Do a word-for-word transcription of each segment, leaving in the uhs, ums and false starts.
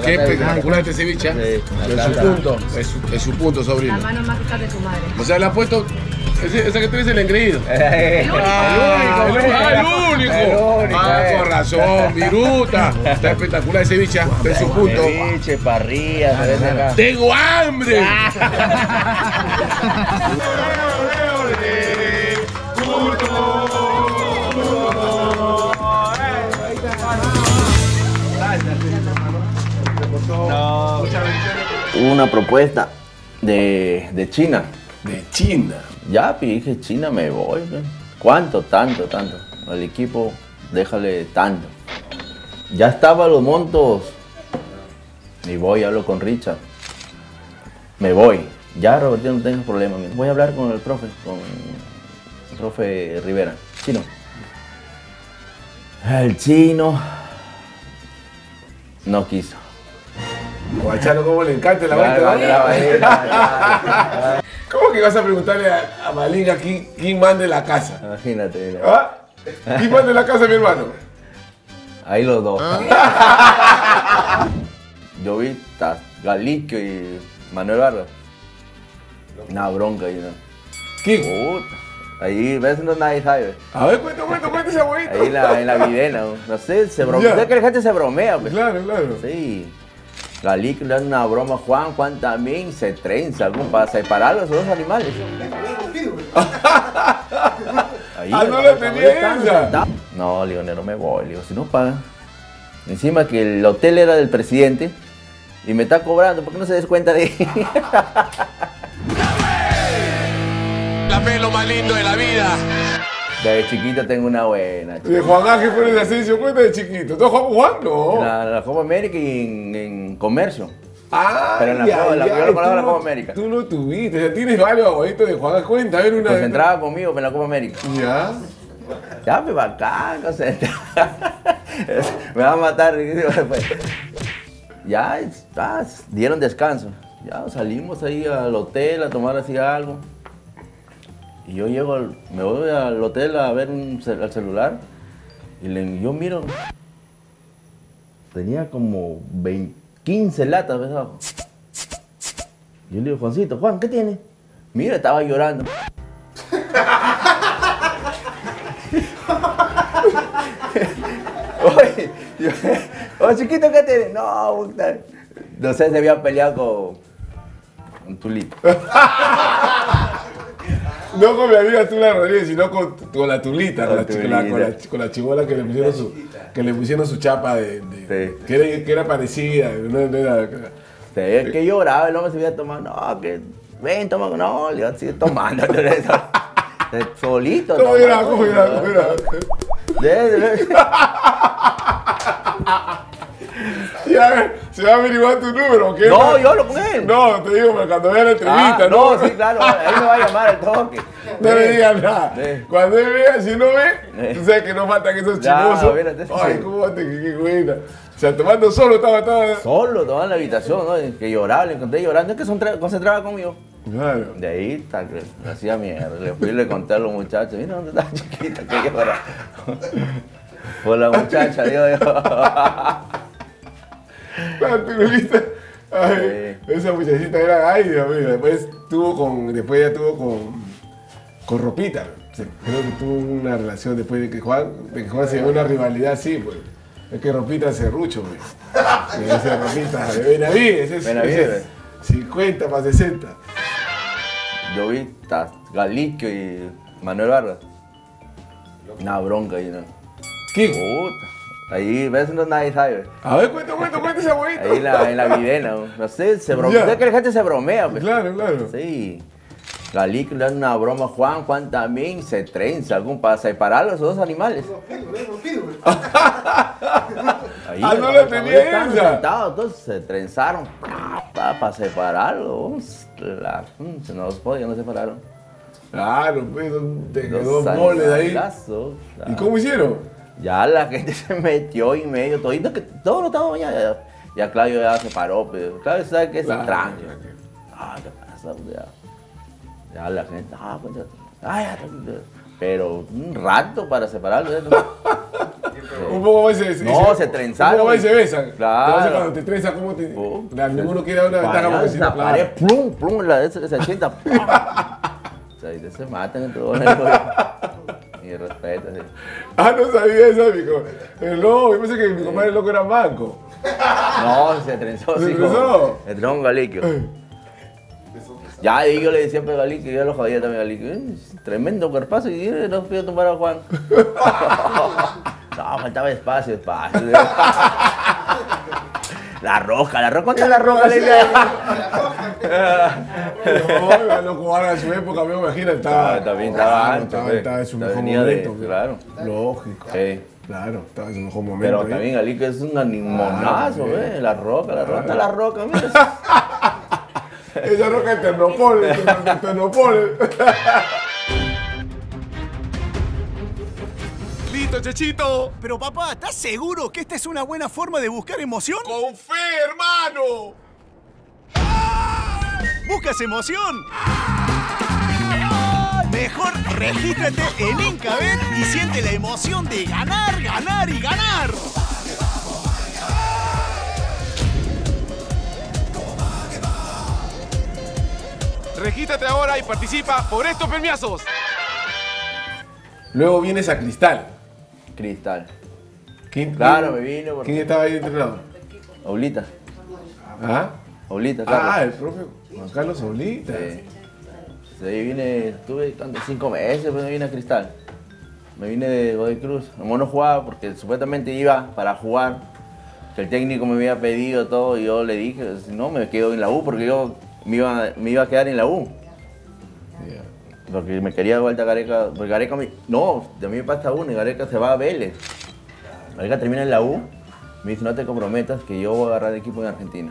Qué espectacular este ceviche. Sí, es su punto, es su, es su punto, sobrino. La mano mágica de su madre. O sea, le ha puesto, ese, ese que tú dices, el engreído. El único. Ah, el único. Ah, el único. El único, Ah, eh. con razón, viruta. Está espectacular ese ceviche, está en su punto. Ceviche, parrilla, ¿sabes acá? ¡Tengo hambre! No. Hubo una propuesta de, de China. De China. Ya, pues, dije, China me voy. pues. ¿Cuánto? Tanto, tanto. Al equipo, déjale tanto. Ya estaban los montos. Y voy, hablo con Richard. Me voy. Ya, Roberto, no tengas problema. Voy a hablar con el profe, con el profe Rivera. Chino. El chino no quiso. Guachalo, cómo le encanta la Claro, vuelta. la vaina. ¿Cómo que vas a preguntarle a, a Malinga quién, quién manda en la casa? Imagínate, mira. ¿Ah? ¿Quién manda en la casa, mi hermano? Ahí los dos. Yo vi a Galicio y Manuel Vargas. Una bronca ahí, ¿no? ¿Quién? Puta. Ahí, ves, no nadie sabe. A ver, cuenta, cuenta, cuenta ese abuelito. Ahí en la, en la videna, ¿no? No sé, se bromea. Ya. ¿Sabes que la gente se bromea? Pues? Claro, claro. Sí. Galicio le da una broma a Juan, Juan también se trenza algún para separar los dos animales. Ahí, Ah, no la tenía esa. No, Leonero, me voy, le digo, si no pagan. Encima que el hotel era del presidente y me está cobrando, ¿por qué no se descuenta de ahí? La fe es lo más lindo de la vida. Desde chiquito tengo una buena. De Juan Ángel Pérez Asensio, cuenta de chiquito. ¿Tú Juan Juan? No. En la, en la Copa América y en, en comercio. Ah, Pero en la Copa- la- yo lo conozco en la Copa América. Tú no tuviste, ya tienes varios abuelitos de Juan Ángel. Cuenta, a ver una. Concentraba conmigo en la Copa América. Ya. Ya, me bacán, concentraba. Me va a matar. Pues. Ya, ah, dieron descanso. Ya salimos ahí al hotel a tomar así algo. Y yo llego, al- me voy al hotel a ver un cel- al celular y le- yo miro, tenía como veinte, quince latas, ¿ves? Abajo. Yo le digo, Juancito, Juan, ¿qué tiene? Mira, estaba llorando. Oye, yo, oh, chiquito, ¿qué tiene? No, puta. No sé, se había peleado con un tulito. No con mi amiga Tula Rodríguez, sino con, con la Tulita, con la, Con chi- con la- con la- Tulita. con la chibola que le pusieron su, que le pusieron su chapa de, de- Sí. que, era, que era parecida, no, no era, Se veía que lloraba, el hombre se había tomado, no, que ven, toma, no, le sigue tomando. Solito. ¿Cómo tomando. era? ¿Cómo era? ¿Cómo era? De- de- Ya, se va a averiguar tu número, ¿qué? No, yo hablo con él. No, te digo, pero cuando vea la Ah, entrevista, no, ¿no? sí, claro, ahí me va a llamar el toque. No le digas nada. Sí. Cuando él vea, si no ve, Sí. tú sabes que no faltan esos Ya, chimosos. mírate. Ay, cómo te, qué, qué buena. O sea, tomando solo estaba, estaba. Solo, tomaba en la habitación, ¿no? Que lloraba, le encontré llorando, es que se concentraba conmigo. Claro. De ahí, está, que le hacía mierda. Le fui y le conté a los muchachos, mira dónde está chiquita, que llora. Por la muchacha, digo yo. La turulita. Ay, Sí. esa muchachita era, ay, Dios mío. Después tuvo con, después ya tuvo con, con Ropita. O sea, creo que tuvo una relación después de que Juan, de que Juan se llevó una rivalidad así, pues. Es que Ropita es serrucho, pues. Y ese Ropita de Benavides, ese es, Benavides. ese es cincuenta para sesenta. Yo vi a Galicio y Manuel Vargas. Una bronca ahí, ¿no? ¿Quién? Puta. Ahí, ves, no nadie sabe. A ver, cuenta, cuenta, cuenta ese abuelito. Ahí en la, en la videna, ¿no? No sé, se bromea. Ya. ¿Sabes que la gente se bromea? Pues? Claro, claro. Sí. Galicio le da una broma a Juan, Juan también se trenza algún para separar los dos animales. Ahí, Ah, no cuando la tenía estaban esa. sentados, entonces se trenzaron para separarlos. La- mm, se nos podían, no separaron. Claro, pues, te quedó Dos moles ahí. animalazos, ¿Y cómo hicieron? Ya la gente se metió en medio, todito que todo lo estaba ya, ya, ya Claudio ya se paró, pero Claudio sabe que es Claro, tranquilo. claro. Ah, ¿qué pasa? Ya, ya la gente, ah, pues ya, ah, ya, tranquilo. Pero un rato para separarlo. ¿eh? Un poco más se, No, se trenzaron. Un poco más se besan. Claro. Entonces cuando te trenzas, ¿cómo te...? Oh, Claro, ninguno quiere dar una ventaja porque si no, la pared, claro. plum, plum, la de ese se achenta. O sea, y se matan en todo el y respeto, sí. Ah, no sabía eso, amigo. El loco, yo pensé que mi compadre loco era manco. No, se trenzó, ¿Se sí. trenzó? Se trenzó un galiquio. Ya, y yo le decía a Galiquio, yo lo jodía también a Galiquio. "Eh, tremendo cuerpazo, y eh, no pido tumbar a Juan. No, faltaba espacio, espacio. La roja, la roja, ¿cuánto es la roja? Le decía. No, loco, ahora en su época, me imagino, estaba... Ah, también estaba claro, ancho, estaba, pues. estaba en su mejor Venía de- momento. pues. claro. Lógico. Sí. Claro, estaba en su mejor momento. Pero ahí. también Galiquio es un animonazo, Ah, ¿ves? La roca, la roca, está la roca, mira. Esa roca es Ternopol, Ternopol. ¡Listo, Chechito! Pero papá, ¿estás seguro que esta es una buena forma de buscar emoción? ¡Con fe, hermano! ¿Buscas emoción? Mejor regístrate en Incabet y siente la emoción de ganar, ganar y ganar. Regístrate ahora y participa por estos premiazos. Luego vienes a Cristal. Cristal. ¿Quién, Claro, quién- me vine porque... ¿Quién estaba ahí entrenador? Oblita, ¿Ah? Oblita, Ah, Carlos. el propio Juan Carlos Solita. Sí. Sí, ahí vine, estuve ¿cuánto? cinco meses, pues me vine a Cristal. Me vine de Godoy Cruz. No, no jugaba porque supuestamente iba para jugar. Que el técnico me había pedido todo y yo le dije, si no, me quedo en la U porque yo me iba, me iba a quedar en la U. Ya. Porque me quería de vuelta a Gareca. Porque Gareca me... No, de mí me pasa uno y Gareca se va a Vélez. Gareca termina en la U. Me dice, no te comprometas que yo voy a agarrar equipo en Argentina.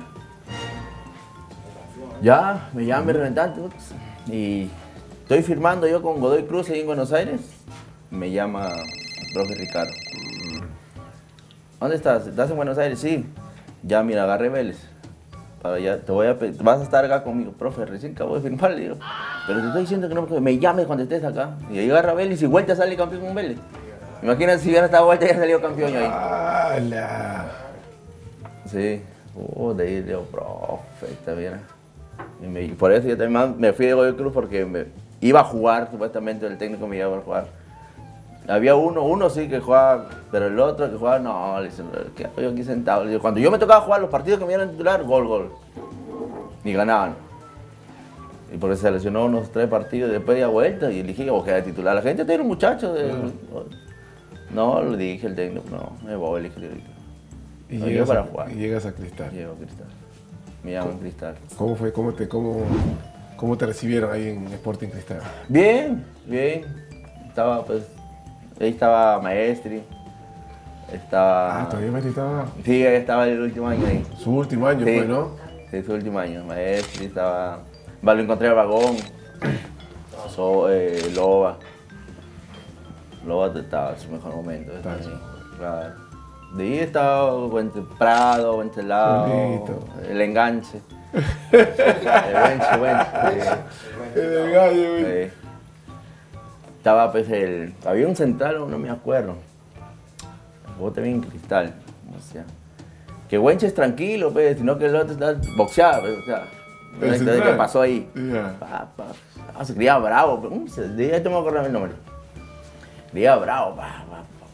Ya, me llama mi representante ups, y estoy firmando yo con Godoy Cruz ahí en Buenos Aires. Me llama el profe Ricardo. ¿Dónde estás? ¿Estás en Buenos Aires? Sí. Ya, mira, agarré Vélez. Para ya, te voy a pe- vas a estar acá conmigo. Profe, recién acabo de firmar, le digo. Pero te estoy diciendo que no, porque me llames cuando estés acá. Y ahí agarra Vélez y vuelta sale campeón con Vélez. Imagínate si hubiera estado vuelta y hubiera salido campeón yo ahí. ¡Hala! Sí. Oh, de ahí le digo, profe, está bien. Y me- por eso yo también me fui de Godoy Cruz porque me iba a jugar, supuestamente el técnico me iba a jugar. Había uno, uno sí que jugaba, pero el otro que jugaba, no, le dicen, ¿qué hago yo aquí sentado? Le digo, cuando yo me tocaba jugar los partidos que me dieron titular, gol, gol. Y ganaban. Y porque se lesionó unos tres partidos, después de vuelta y elegí que quedar titular. La gente tiene un muchacho. De, no, le dije al técnico, no, me voy, le dije. Y, No, llegas yo para a, jugar. y llegas a Cristal. Llego a Cristal. Me llaman Cristal. ¿Cómo fue? ¿Cómo te, cómo, cómo te recibieron ahí en Sporting Cristal? Bien, bien. Estaba pues, ahí estaba Maestri. Estaba... Ah, todavía Messi estaba... Sí, ahí estaba el último año ahí. Su último año Sí. fue, ¿no? Sí, su último año. Maestri estaba... Va, lo encontré a Vagón. So, eh, Loba. Loba estaba en su mejor momento. Está en su también, claro. De ahí estaba Wences Prado, Wenceslao, Solito. el enganche. el Wenche, Wenche. sí. El gallo, güey. Sí. Estaba pues el... Había un central, no me acuerdo. Jugó también en Cristal. O sea, que Wenche es tranquilo, pues, sino que el otro está boxeado, pues, o sea. ¿El Entonces, central? ¿qué pasó ahí? Ya. Pa, pa, ah, se creía bravo, pero ¿cómo se? De ahí tengo que acordar el nombre. Creía bravo, pa, pa, pa.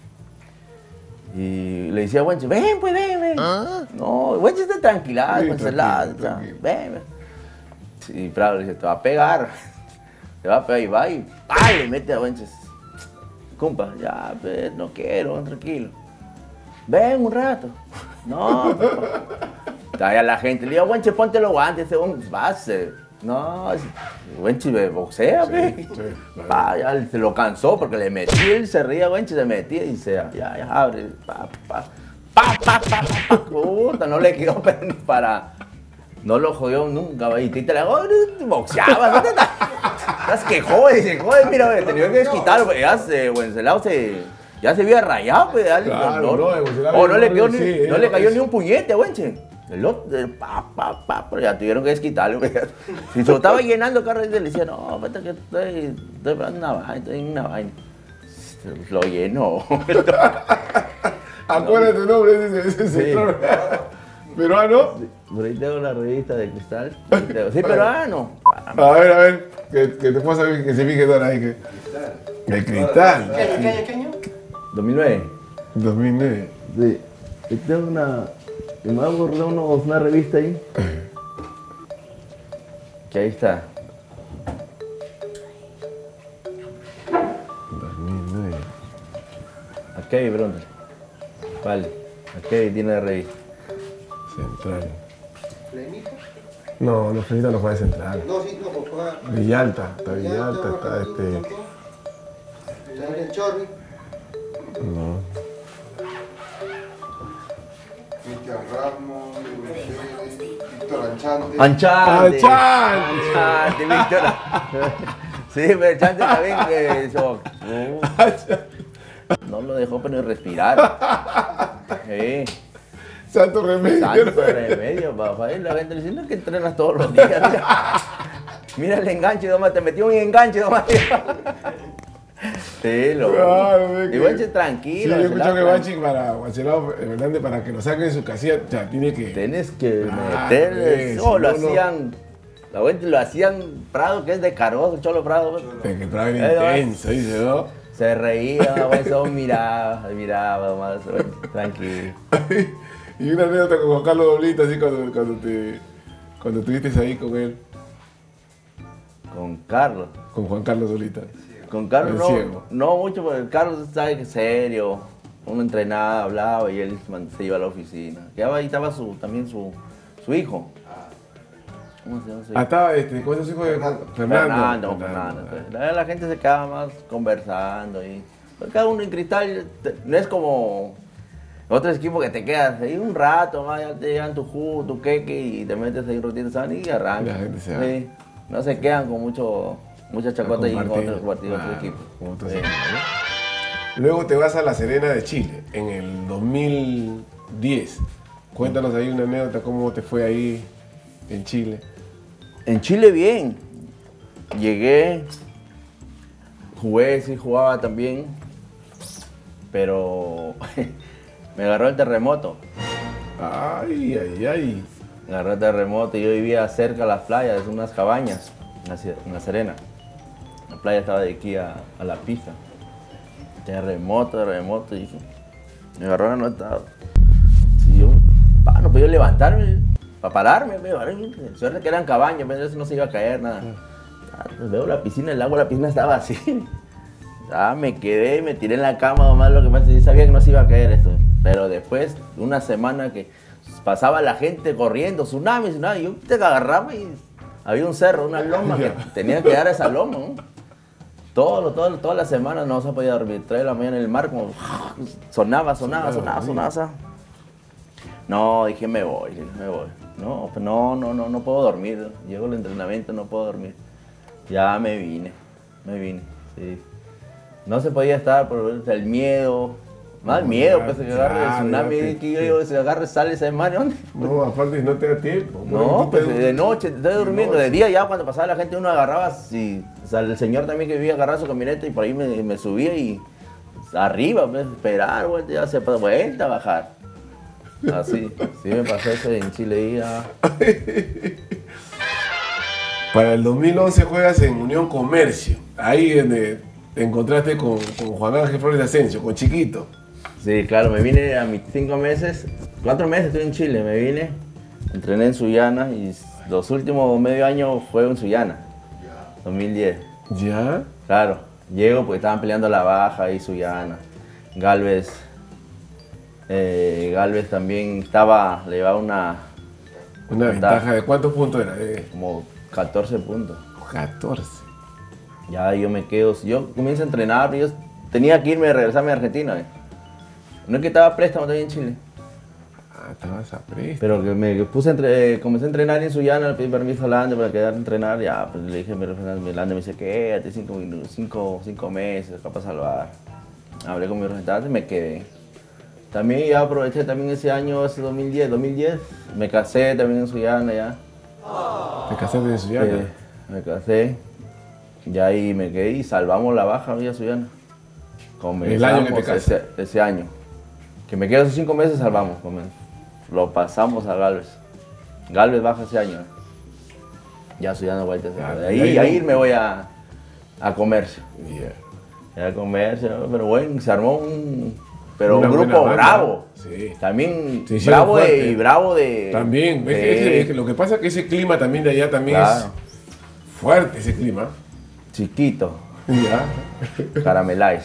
Y le decía a Wenche, ven, pues, ven, ven. No, Wenche está tranquilado, Sí, cancelado, tranquilo, o sea, tranquilo. ven, ven. Y Prado le dice, te va a pegar. Te va a pegar y va y ¡pa! Le mete a Wenches. Compa, ya, pues, no quiero, tranquilo. Ven un rato. No, papá. Todavía la gente le digo, Wenche, ponte los guantes, ese hombre va a ser. No, Wenche me boxea, pues. sí, claro. Pa, ya se lo cansó porque le metí, él se ría, Wenche se metía y se, ya, ya abre, pa, pa, pa, pa, pa, pa, pa. Puta, no le quedó pero ni para, no lo jodió nunca, y Tita le dijo, boxeaba, ¿no te estás que jode, dice, joder, mira, güey, tenía que desquitarlo, pues, ya se, Wenceslao se, ya se había rayado, pues, ya, Claro, no, Wenceslao oh, no le quedó sí, ni, no él- le cayó es- ni un puñete a Wenche. El otro, el pa, pa, pa, pero ya tuvieron que desquitarlo. güey. Si se lo estaba llenando el carro, le decía, no, espérate que estoy, estoy esperando una vaina, estoy en una vaina. lo llenó. Acuérdate tu nombre, ese, ese Sí. sector. ¿Peruano? Por ahí tengo la revista de Cristal. Ahí tengo. Sí, peruano. A ver, a ver, que, que te puedo saber que se fije Dora ahí. Que... El Cristal. ¿Qué año, qué año, qué año? dos mil nueve. dos mil nueve. Sí. Ahí tengo una. Me va a borrar unos- una revista ahí. Que ahí está. dos mil nueve. Aquí, pronto. Vale. Aquí tiene la revista. Central. ¿Flemita? No, los Felitas no juega Central. No, sí, no, por jugar. Villalta, está Villalta, está este. Está el Chorri. No. Cristian Ramos, Luis Víctor Anchante. Anchante. ¡Anchante! Anchante, Víctor. Sí, pero Anchante también que eso. No, no lo dejó pero ni respirar. Sí. Santo remedio. Santo remedio, papá. Y la gente le dice, no es que entrenas todos los días. Mira, mira el enganche, Domás, te metió un enganche, Domás. Sí, lo. Claro, es que- Y Banchi Sí, tranquilo. yo se escucho la- que Banchi para Guachelao Fernández, para que lo saquen de su casilla, o sea, tiene que. Tienes que Ah, meterle. sí, No, lo no, no. hacían. La gente lo hacían Prado, que es de Cargoso, Cholo Prado. De que trae Eh, no, intenso, dice, ¿no? Se reía, güey, solo miraba, miraba, Domás, tranquilo. Y una anécdota con Juan Carlos Doblita, así cuando, cuando te. Cuando estuviste ahí con él, Con Carlos. con Juan Carlos Doblita. Con Carlos El no, ciego. no mucho, porque Carlos sabe que es serio. Uno entrenaba, hablaba y él man- se iba a la oficina. Y ahí estaba su, también su, su hijo. ¿Cómo se llama su hijo? Ah, estaba este, ¿cómo es su hijo de Fernando? Fernando, Fernando. Entonces, La, la gente se quedaba más conversando y pues, cada uno en Cristal te- no es como otros equipos que te quedas ahí un rato, más ya te llegan tu jugo, tu queque y te metes ahí un ratito sano y arrancas. La gente se va. Sí. No se quedan con mucho mucha chacota y en compartir. otros partidos Claro, otros equipos. con otros Sí. equipos, ¿no? Luego te vas a La Serena de Chile en el dos mil diez. Cuéntanos ahí una anécdota, cómo te fue ahí en Chile. En Chile bien. Llegué, jugué, sí jugaba también, pero me agarró el terremoto. Ay, ay, ay. Me agarró el terremoto y yo vivía cerca de las playas, unas cabañas en la, ci- en La Serena. La playa estaba de aquí a, a la pista. Terremoto, terremoto, y dije, me agarró la nota. Y yo, pa, no podía levantarme para pararme, pero suerte que eran cabañas, pero eso no se iba a caer nada. Ah, pues veo la piscina, el agua de la piscina estaba así. Ah, me quedé, me tiré en la cama, nomás lo que pasa es que yo sabía que no se iba a caer esto. Pero después, una semana que pasaba la gente corriendo, tsunami, tsunami, yo te agarraba y había un cerro, una loma que tenía que dar a esa loma, ¿no? Todo, todo, toda la semana no se podía dormir. tres de la mañana en el mar, como sonaba, sonaba, sonaba, sonaba. sonaba. No, dije, me voy, dije, me voy. No, pues no, no, no, no puedo dormir. Llego al entrenamiento, no puedo dormir. Ya me vine, me vine, sí. No se podía estar por el miedo. Más el miedo, pues, que agarre el Claro, tsunami, ya te- que yo digo, se agarre, sale ese mar, ¿dónde? No, aparte no te da tiempo. No, Tú pues te- de noche, estoy durmiendo, de día ya cuando pasaba la gente uno agarraba, y, o sea, el señor también que vivía agarraba su camioneta y por ahí me, me subía y arriba, pues, esperar, vuelta, ya se pasa, vuelta a bajar. Así, sí me pasó eso en Chile y ya. Para el dos mil once juegas en Unión Comercio. Ahí donde te encontraste con, con Juan Ángel Flores de Asensio, con Chiquito. Sí, claro, me vine a mis cinco meses, cuatro meses estuve en Chile, me vine, entrené en Sullana y los últimos medio año fue en Sullana, dos mil diez. ¿Ya? Claro, llego porque estaban peleando la baja y Sullana. Galvez, eh, Galvez también estaba, le llevaba una, Una Ventaja. ventaja de cuántos puntos era. De como catorce puntos. catorce. Ya yo me quedo, yo comienzo a entrenar, yo tenía que irme, regresarme a Argentina. eh. No es que estaba a préstamo todavía en Chile, Ah, estabas a presto. pero que me puse a entre- eh, comencé a entrenar en Sullana, le pedí permiso a Lande para quedar a entrenar, ya, pues le dije a mi representante, Lande me dice, quédate cinco, minutos, cinco, cinco meses, capaz salvar. Hablé con mi representante y me quedé. También ya aproveché también ese año, ese dos mil diez, dos mil diez, me casé también en Sullana ya. Te casaste en Sullana. Eh, me casé, ya ahí me quedé y salvamos la baja, Villa Sullana. Comenzamos El año que te casas. ese, ese año. Que me quedo esos cinco meses, salvamos. comen- Lo pasamos a Galvez. Galvez baja ese año. Ya estoy dando vueltas. Ah, de ahí ahí, no. ahí me voy a, a comercio. Yeah. Era comercio, ¿no? Pero bueno, se armó un, pero Una un buena grupo banda. bravo. Sí. También Se hicieron bravo de, fuerte. y bravo de... También, es que, de- es que- es que lo que pasa es que ese clima también de allá también Claro. es fuerte, ese clima. Chiquito, Ya. Carameláis.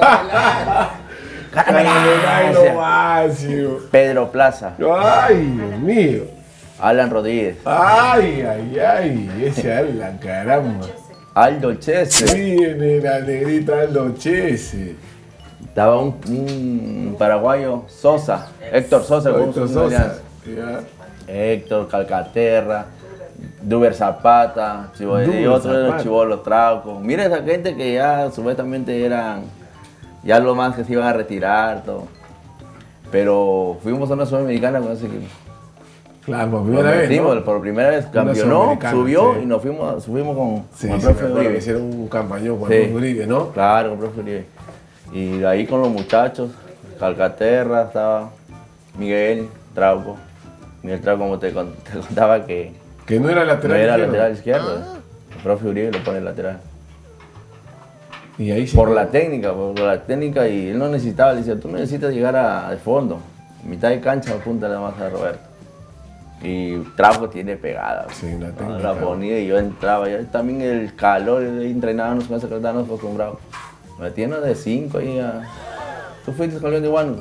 Ay, lo máximo. Pedro Plaza, Ay, Dios mío. Alan Rodríguez, Ay, ay, ay. Ese Alan, caramba. Aldo Chese. Viene la negrita Aldo Chese. Estaba un, un paraguayo, Sosa, Héctor Sosa. con Héctor su Sosa. alianza. Ya. Héctor, Calcaterra, Duber Zapata, Chivo- y Duber otros de los Zapata. chivolos Trauco. Mira esa gente que ya supuestamente eran, ya lo más que se iban a retirar, todo. Pero fuimos a una Sudamericana con ese equipo. Claro, por Nos primera vez, metimos, ¿no? por primera vez Una campeonó, Sudamericana, subió sí. y nos fuimos, subimos con, Sí, con el sí, profe me acuerdo que Uribe. hicieron un campañón con Sí. el Uribe, ¿no? Claro, con el profe Uribe. Y de ahí con los muchachos, Calcaterra, estaba Miguel Trauco. Miguel Trauco, como te, con- te contaba, que Que no era no lateral era izquierdo. lateral izquierdo. El profe Uribe lo pone lateral. Y ahí se Por la técnica, por la técnica, y él no necesitaba, le decía, tú necesitas llegar a, de fondo, mitad de cancha, punta la más a Roberto. Y Trauco tiene pegada. Sí, la ¿no? técnica. La ponía y yo entraba. Y también el calor, ahí entrenábamos con esa que estábamos acostumbrados. Me tiene de cinco ahí a... ¿Tú fuiste campeón de Huánuco?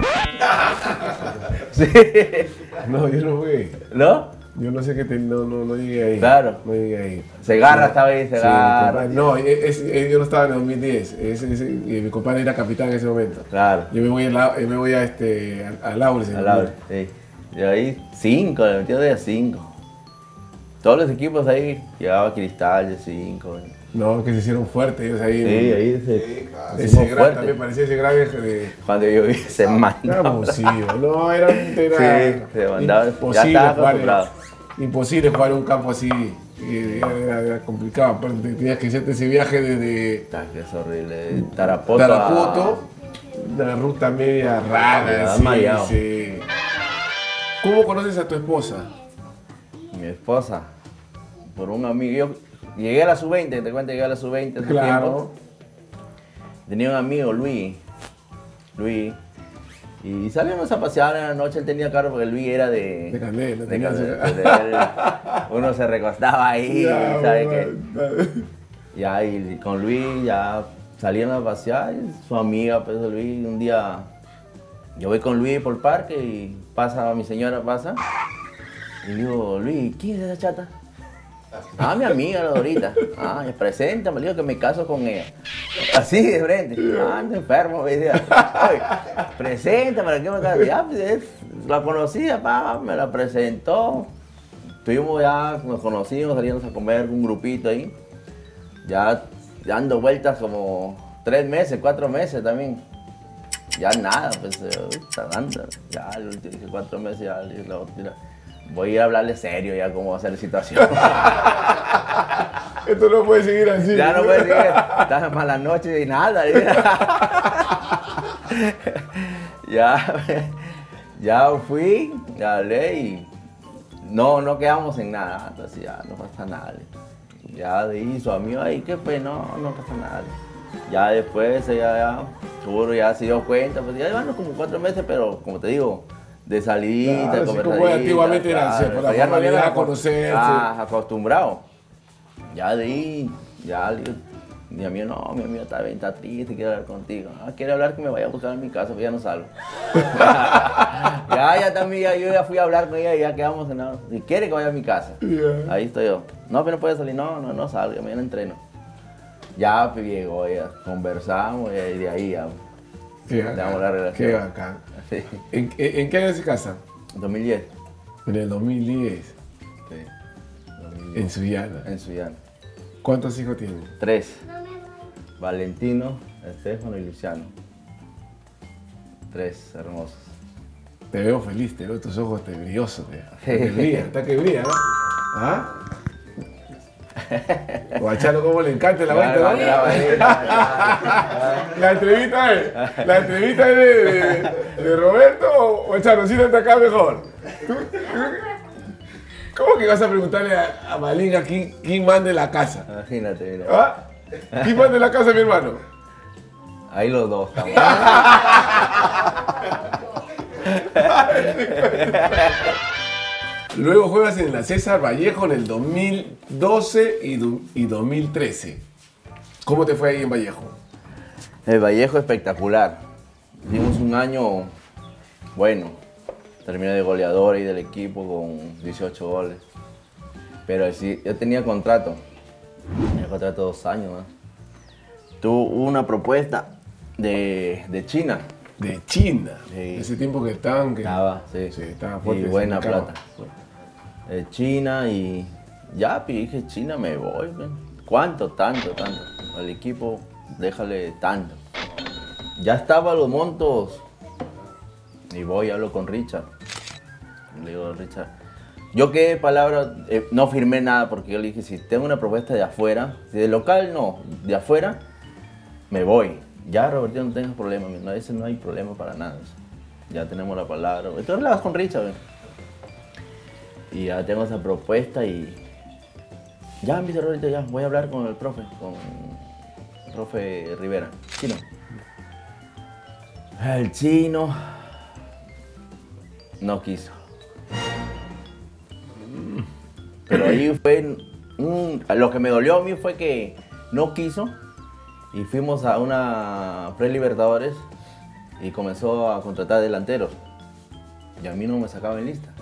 Sí. No, yo no fui. ¿No? Yo no sé qué te, no, no, no llegué ahí. Claro. No llegué ahí. Segarra estaba ahí, Sí, Segarra. mi compadre- no, es- es- es- yo no estaba en el dos mil diez. Es- es- y mi compadre era capitán en ese momento. Claro. Yo me voy a, la- yo me voy a, este, a, a Laures. en Al el lado, club. sí. Y ahí cinco, le metió de a cinco. Todos los equipos ahí, llevaba Cristal de cinco. No, que se hicieron fuertes ellos ahí. Sí, ¿no? ahí se, Sí, claro. se Ese hicimos gran, fuerte. también parecía ese gran eje de... Cuando yo vi ese man. Era abusivo, no, era, era Sí, se mandaba- ya estaba acostumbrado. en, imposible jugar en un campo así, y era, era- era complicado, aparte tenías que hacerte ese viaje desde Puta, que es horrible. Tarapoto. a- Tarapoto, una ruta media rara, Me da sí, mareado. sí. ¿Cómo conoces a tu esposa? Mi esposa, por un amigo. Yo llegué a la sub veinte, te cuento, llegué a la sub veinte hace Claro. tiempo. Tenía un amigo, Luis. Luis. Y salíamos a pasear en la noche, él tenía carro porque Luis era de... De Candela, de tenía Candela, ese- de él. Uno se recostaba ahí, Ya, ¿sabes qué? bueno. Ya, y con Luis ya salían a pasear, y su amiga, pues Luis, un día yo voy con Luis por el parque y pasa, mi señora pasa, y digo, Luis, ¿quién es esa chata? Ah, mi amiga, la Dorita. Ah, preséntame, le digo que me caso con ella. Así de frente. Ah, ando enfermo, me decía. Oye, preséntame, ¿qué me caso? Ya, pues, es- la conocía, pa, me la presentó. Estuvimos ya, nos conocimos, salíamos a comer un grupito ahí. Ya dando vueltas como tres meses, cuatro meses también. Ya nada, pues, eh, puta, anda, ya, el último, dije, cuatro meses, ya, le dije, la otra, voy a ir a hablarle serio ya cómo va a ser la situación. Esto no puede seguir así. Ya no puede seguir, estás mala noche y nada. Ya, ya fui, ya hablé y no, no quedamos en nada, entonces ya no pasa nada. Ya de ahí su amigo, ay, qué fue, no, no pasa nada. Ya después ella ya, seguro ya se dio cuenta, pues ya llevamos como cuatro meses, pero como te digo, de salidita, Claro, así como conversadita, antiguamente era, claro, por la ya no habíamos formalidad, aco- conocerse. ah, acostumbrado. Ya de ahí, ya le digo, mi amigo, no, mi amigo está bien, está triste, quiere hablar contigo. Ah, quiere hablar que me vaya a buscar en mi casa, pues ya no salgo. ya, ya también, ya, yo ya fui a hablar con ella y ya quedamos en nada. Si quiere que vaya a mi casa, Ya. ahí estoy yo. No, pero no puede salir, no, no, no salgo, mañana entreno. Ya pues, llegó ella, conversamos y de ahí ya. Qué Le damos bacán. la relación. Qué bacán. Sí. ¿En, en, en qué año se casan? dos mil diez. En el dos mil diez, Sí. dos mil diez. en Sullana. En Suyana. ¿Cuántos hijos tienen? Tres. Valentino, Estefano y Luciano. Tres hermosos. Te veo feliz, te veo tus ojos te brillosos. Te, está que brilla, está que brilla, ¿no? ¿Ah? O a Chano cómo le encanta la Claro, vuelta, ¿no? la vaina. La entrevista es, la entrevista es de, de, de Roberto o o Chano, siéntate acá mejor. ¿Tú- tú- ¿Cómo que vas a preguntarle a, a Malinga quién, quién manda en la casa? Imagínate, mira. ¿Ah? ¿Quién manda en la casa, mi hermano? Ahí los dos estamos. Luego juegas en la César Vallejo en el dos mil doce y, du- y dos mil trece. ¿Cómo te fue ahí en Vallejo? El Vallejo espectacular. Dimos un año bueno. Terminé de goleador ahí del equipo con dieciocho goles. Pero sí, yo tenía contrato. Tenía contrato de dos años. ¿no? Tuvo una propuesta de, de China. De China. Sí. Ese tiempo que estaban... Que... Estaba, sí. Sí, estaba fuerte Y ese buena mercado. plata. De China y ya, pues, dije, China me voy. man. ¿Cuánto? Tanto, tanto. Al equipo, déjale tanto. Ya estaba los montos. Y voy, hablo con Richard. Le digo, Richard, yo qué palabra, eh, no firmé nada porque yo le dije, si tengo una propuesta de afuera, si de local no, de afuera, me voy. Ya, Roberto, no tengas problema, no, ese no hay problema para nada. Ya tenemos la palabra. Entonces hablabas con Richard. ¿ven? Y ya tengo esa propuesta y ya, me dice Roberto, ya, voy a hablar con el profe, con el profe Rivera, chino. El chino no quiso. Pero ahí fue, un- lo que me dolió a mí fue que no quiso y fuimos a una pre-Libertadores y comenzó a contratar delanteros y a mí no me sacaban en lista.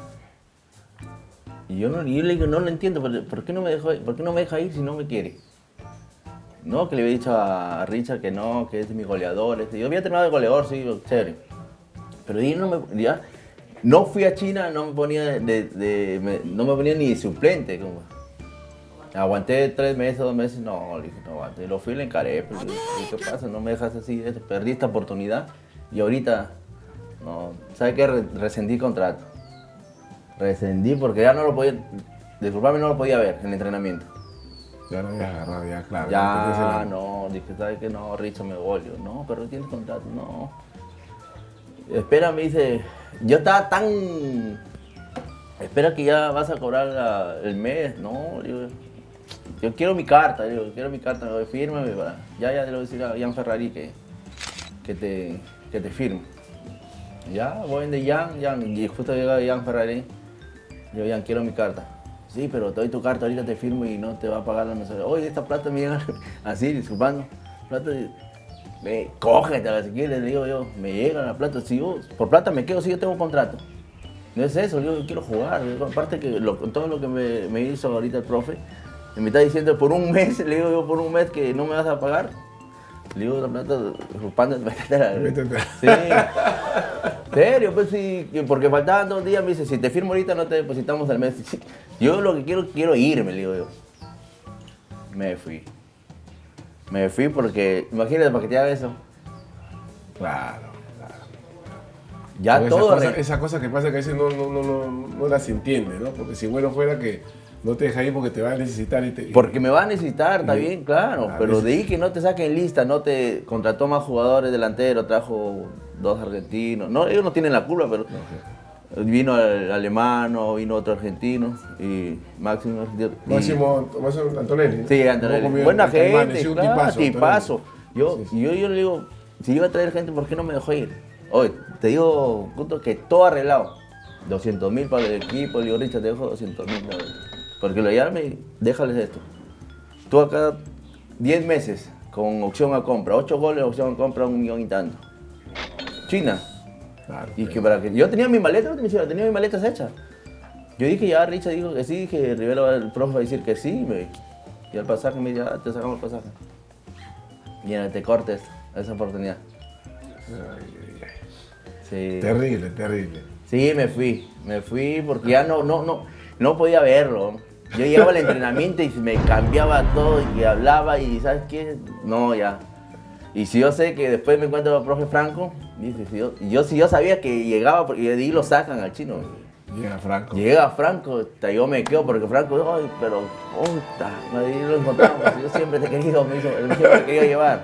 Y yo, no, y yo le digo, no lo entiendo, ¿por, por qué no me dejó, ¿por qué no me deja ir si no me quiere? No, que le había dicho a Richard que no, que es mi goleador. Este. Yo había terminado de goleador, sí, chévere. Pero yo no me, ya, no fui a China, no me ponía, de, de- de- me- no me ponía ni de suplente. Como. Aguanté tres meses, dos meses, no, le dije, no aguanté. Lo fui y le encaré, pero le dije, ¿qué pasa? No me dejas así, eso, perdí esta oportunidad y ahorita, no, ¿sabes qué? Re- rescindí contrato. Rescindí porque ya no lo podía, disculpame, no lo podía ver en el entrenamiento. Ya lo habías agarrado, ya, claro. Ya, Ese no, dije, ¿sabes qué? No, Richard, me voy. Yo, no, pero tienes contrato, no. Espera, me dice, yo estaba tan... Espera que ya vas a cobrar la- el mes. No, digo, yo quiero mi carta, digo, quiero mi carta, fírmame. para- Ya, ya, le voy a decir a Jan Ferrari que, que, te, que te firme. Ya, voy de Jan, Jan, y justo llega Jan Ferrari. Yo, Jan, quiero mi carta. Sí, pero te doy tu carta, ahorita te firmo y no te va a pagar la mensualidad. Oye, esta plata me llega así, disculpando. Plata, me, cógetela si quieres, le digo yo, me llega la plata. Si yo, por plata me quedo, si yo tengo un contrato. No es eso, yo, yo quiero jugar. Yo, aparte que lo, todo lo que me, me hizo ahorita el profe, me está diciendo por un mes, le digo yo por un mes que no me vas a pagar. Le digo la plata, disculpando, métetela. Métetela. Sí. Serio, pues sí, porque faltaban dos días, me dice, si te firmo ahorita no te depositamos al mes. Yo lo que quiero, quiero irme, le digo yo. Me fui. Me fui porque, imagínate, para que te haga eso. Claro, claro. Ya Porque todo... Esa cosa, re- esa cosa que pasa que a veces no, no, no, no, no las entiende, ¿no? Porque si bueno fuera que no te deja ir porque te va a necesitar y te... y- Porque me va a necesitar, está Sí. bien, claro. A Pero veces- de ahí que no te saquen lista, no te contrató más jugadores delanteros, trajo dos argentinos. No, ellos no tienen la culpa, pero vino el alemano, vino otro argentino y Máximo. argentino. Y- Máximo, Máximo Antonelli. ¿no? Sí, Antonelli. Como mi- Buena el Caimán, gente, sí, un claro, tipazo, tipazo. Antonelli. Yo, Sí, sí. yo, yo le digo, si iba a traer gente, ¿por qué no me dejó ir? Oye, te digo, Guto, que todo arreglado. doscientos mil para el equipo, le digo, Richard, te dejo doscientos mil. Porque lo llame, déjales esto. Tú acá diez meses con opción a compra, ocho goles, opción a compra, un millón y tanto. China. Claro, Y pero- que para que yo tenía mi maleta, no tenía, tenía mis maletas hechas. Yo dije, ya, Richard dijo que sí, dije, Rivera, el profe va a decir que sí. Me, y el pasaje me dijo, ya, te sacamos el pasaje. Y en el te cortes esa oportunidad. Sí. Terrible, terrible. Sí, me fui, me fui porque ya no, no, no, no podía verlo. Yo llegaba al entrenamiento y me cambiaba todo y hablaba y ¿sabes qué? No, ya. Y si yo sé que después me encuentro al profe Franco, dice, si yo, y yo, si yo sabía que llegaba porque de ahí lo sacan al chino. Llega Franco. Llega Franco, hasta yo me quedo porque Franco, ay, pero, puta, madre, lo encontramos, yo siempre te he querido, me dijo, siempre te he querido llevar.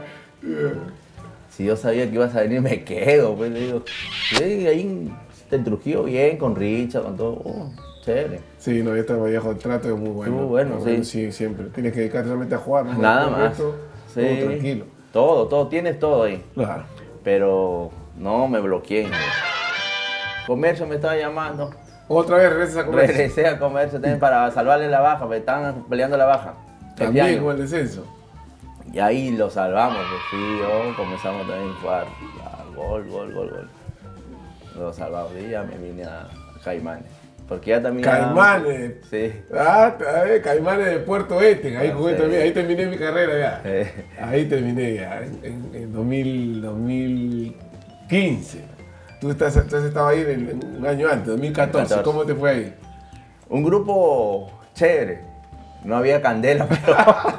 Si yo sabía que ibas a venir, me quedo, pues le digo. Y ahí en Trujillo bien, con Richa, con todo, oh, chévere. Sí, no, este viejo trato es muy bueno. Estuvo bueno, Muy sí. Sí, siempre. Tienes que dedicarte solamente a jugar. ¿no? Nada Todo más. resto, Sí. Todo tranquilo. Todo, todo, tienes todo ahí. Claro. Pero no, me bloqueé. Comercio me estaba llamando. Otra vez regresas a comer. Regresé a comercio también para salvarle la baja, porque estaban peleando la baja. También Este año. con el descenso. Y ahí lo salvamos, pues fui yo, comenzamos también a jugar. Ah, gol, gol, gol, gol. Lo salvamos y ya me vine a Caimanes. Porque ya también. Caimanes. Sí. Ah, eh, Caimanes de Puerto Este. Ahí Ah, jugué sí. también. Ahí terminé mi carrera ya. Eh. Ahí terminé ya. En, en, en dos mil, dos mil quince. Tú, estás, tú has estado ahí en, en un año antes, dos mil catorce. catorce. ¿Cómo te fue ahí? Un grupo chévere. No había candela, pero.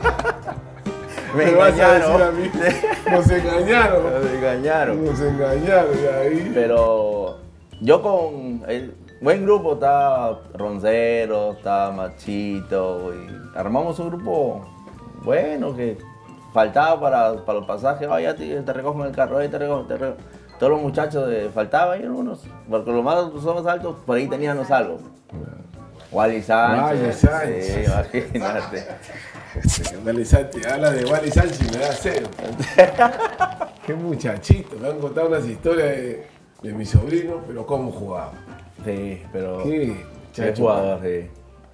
me Me vas a decir engañaron. a mí. Nos engañaron. Me engañaron. Nos engañaron y ahí. Pero yo con el buen grupo, estaba Roncero, estaba Machito, y armamos un grupo bueno que faltaba para, para los pasajes. Ay, ya te, te recojo en el carro, ay, te recojo, te recojo. Todos los muchachos de, faltaban y algunos, porque los más somos altos, por ahí teníamos algo. Wally Sánchez. Wally Sánchez. Sí, imagínate. Wally Sánchez, habla de Wally Sánchez y me da cero. Qué muchachito, me han contado unas historias de, de mi sobrino, pero cómo jugaba. Sí, pero. Qué Qué muchacho. jugador, sí.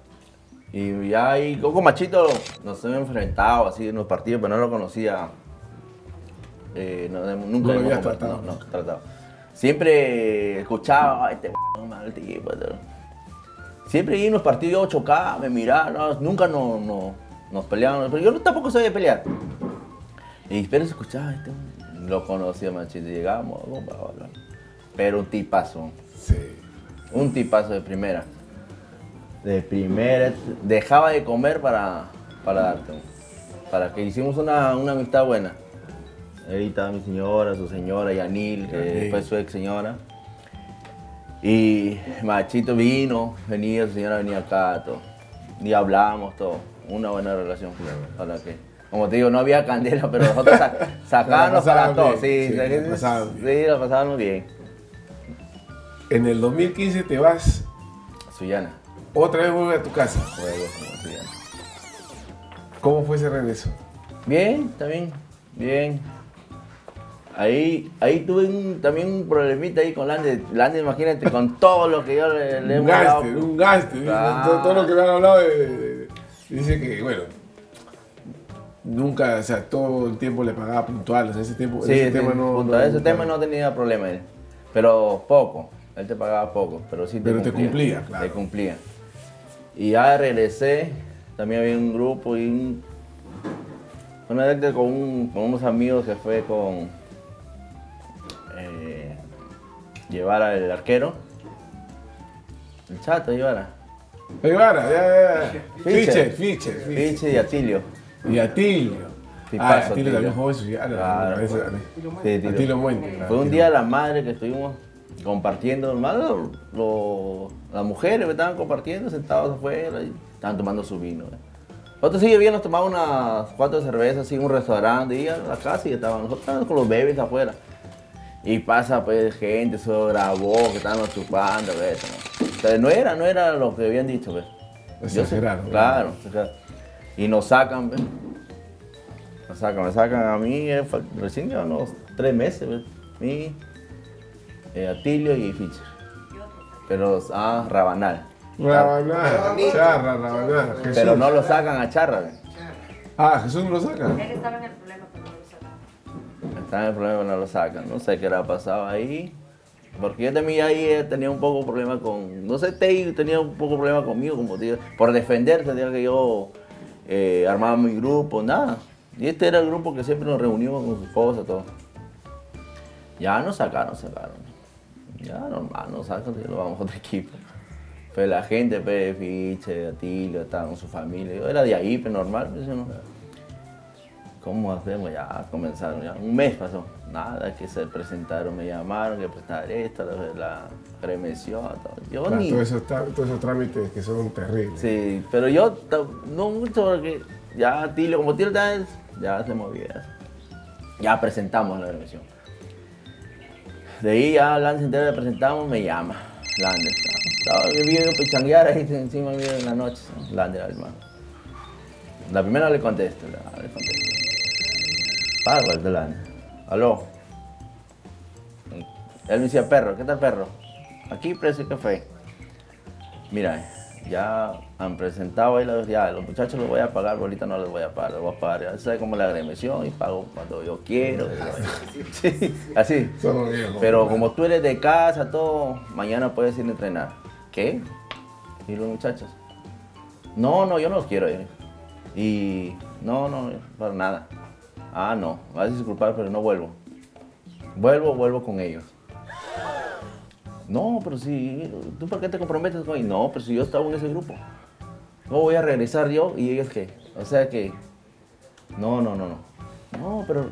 Y ya ahí, con Machito nos hemos enfrentado así en los partidos, pero no lo conocía. Eh, no, nunca No lo hemos habías compa- tratado. No, no, tratado. Siempre escuchaba, ay, este mal tipo. Siempre iba en los partidos, yo chocaba, me miraba, no, nunca no, no, nos peleábamos, pero yo no- tampoco sabía pelear. Y pero se escuchaba, este, lo conocía Machito, llegamos, compa, bla. Pero un tipazo. Sí. Un tipazo de primera. De primera. Dejaba de comer para, para darte. Para que hicimos una, una amistad buena. Ahí estaba mi señora, su señora, Yanil, que Yanil. fue su ex señora. Y Machito vino, venía, su señora venía acá, todo. Y hablamos, todo. Una buena relación. Para que, como te digo, no había candela, pero nosotros sa- sacábamos La para pasaban todo. bien, Sí, sí, sí, la pasaban bien. sí, la pasábamos bien. En el dos mil quince te vas, Suyana. otra vez vuelves a tu casa. Juego como Suyana. ¿Cómo fue ese regreso? Bien, también, bien. Ahí, ahí tuve un- también un problemita ahí con Lande. Lande, imagínate, con todo lo que yo le, le he Un hablado. gaste, un gaste. Claro. Todo, todo lo que me han hablado de, de- de- dice que, bueno, nunca, o sea, todo el tiempo le pagaba puntual. O sea, ese tiempo, Sí, ese sí, tema no. punto, no- ese tema no tenía problema él. Pero poco, él te pagaba poco, pero sí te Pero te cumplía. cumplía, claro. Te cumplía. Y ya regresé, también había un grupo y un, una vez con, un- con unos amigos que fue con eh, llevar al arquero. El chato llevara. Ahí va, ya, ya, ya. Fischer. Fischer, Fischer, Fischer. Piche y Atilio. Y Atilio. Tipazo, Ah, Atilio Atilio. también jugó en su Claro. Claro. Sí, Tilio. Atilio Muente. claro, Fue un Atilio. día de la madre que estuvimos compartiendo, más lo- lo- las mujeres que estaban compartiendo sentados afuera y estaban tomando su vino. ¿eh? Nosotros sí habíamos tomado unas cuatro cervezas así en un restaurante y a la casa y estaban, nosotros estábamos con los bebés afuera. Y pasa pues gente, eso grabó, que estaban chupando, ¿ves? ¿no? Entonces no era, no era lo que habían dicho, ¿ves? Yo sé- Exageraron, ¿no? Claro, exageraron. Y nos sacan, ¿ves? Nos sacan, me sacan a mí, eh, fal- recién llevan unos tres meses, ¿ves? mí, eh, Atilio y Fischer. Pero, ah, Rabanal. Rabanal, charra, Rabanal. Jesús. Pero no lo sacan a Charra, ¿ves? Ah, Jesús no lo saca. Él estaba en el problema, pero no lo sabe. Está en el problema, no lo sacan. No sé qué le ha pasado ahí. Porque yo también ahí eh, tenía un poco problema con. No sé, Tei tenía un poco problema conmigo, como te digo. Por defenderse, tenía que yo eh, armaba mi grupo, nada. Y este era el grupo que siempre nos reunimos con su esposa, todo. Ya nos sacaron, sacaron. Ya normal, nos sacan y lo vamos a otro equipo. Pero la gente, pues, Fiche, Atilio, estaba con su familia. Yo era de ahí, pero normal, pues, yo no. ¿cómo hacemos? Ya comenzaron, ya un mes pasó. Nada, que se presentaron, me llamaron, que prestar esto, la, la remisión, todo. Yo Claro, ni... todos, esos, tra- todos esos trámites que son terribles. Sí, pero yo ta- no mucho porque ya Tilio, como Tilio está, ya se movía. Ya presentamos la remisión. De ahí ya Lander entero le presentamos, me llama. Lander. Estaba bien pechanguear ahí encima mío en la noche. Lander, hermano. La primera le contesto, la- le contesto. Pago el de Lander. Aló. Él me decía, perro, ¿qué tal perro? Aquí precio de café. Mira, ya han presentado ahí los, ya, los muchachos los voy a pagar, ahorita no les voy a pagar, los voy a pagar. Ya sabes cómo la agremiación y pago cuando yo quiero. Sí, así. Somos viejos. Pero como tú eres de casa, todo, mañana puedes ir a entrenar. ¿Qué? ¿Y los muchachos? No, no, yo no los quiero ir. Y no, no, para nada. Ah, no, me vas a disculpar, pero no vuelvo. Vuelvo, vuelvo con ellos. No, pero si, ¿tú por qué te comprometes con ellos? No, pero si yo estaba en ese grupo. No voy a regresar yo y ellos qué. O sea que, no, no, no, no. No, pero,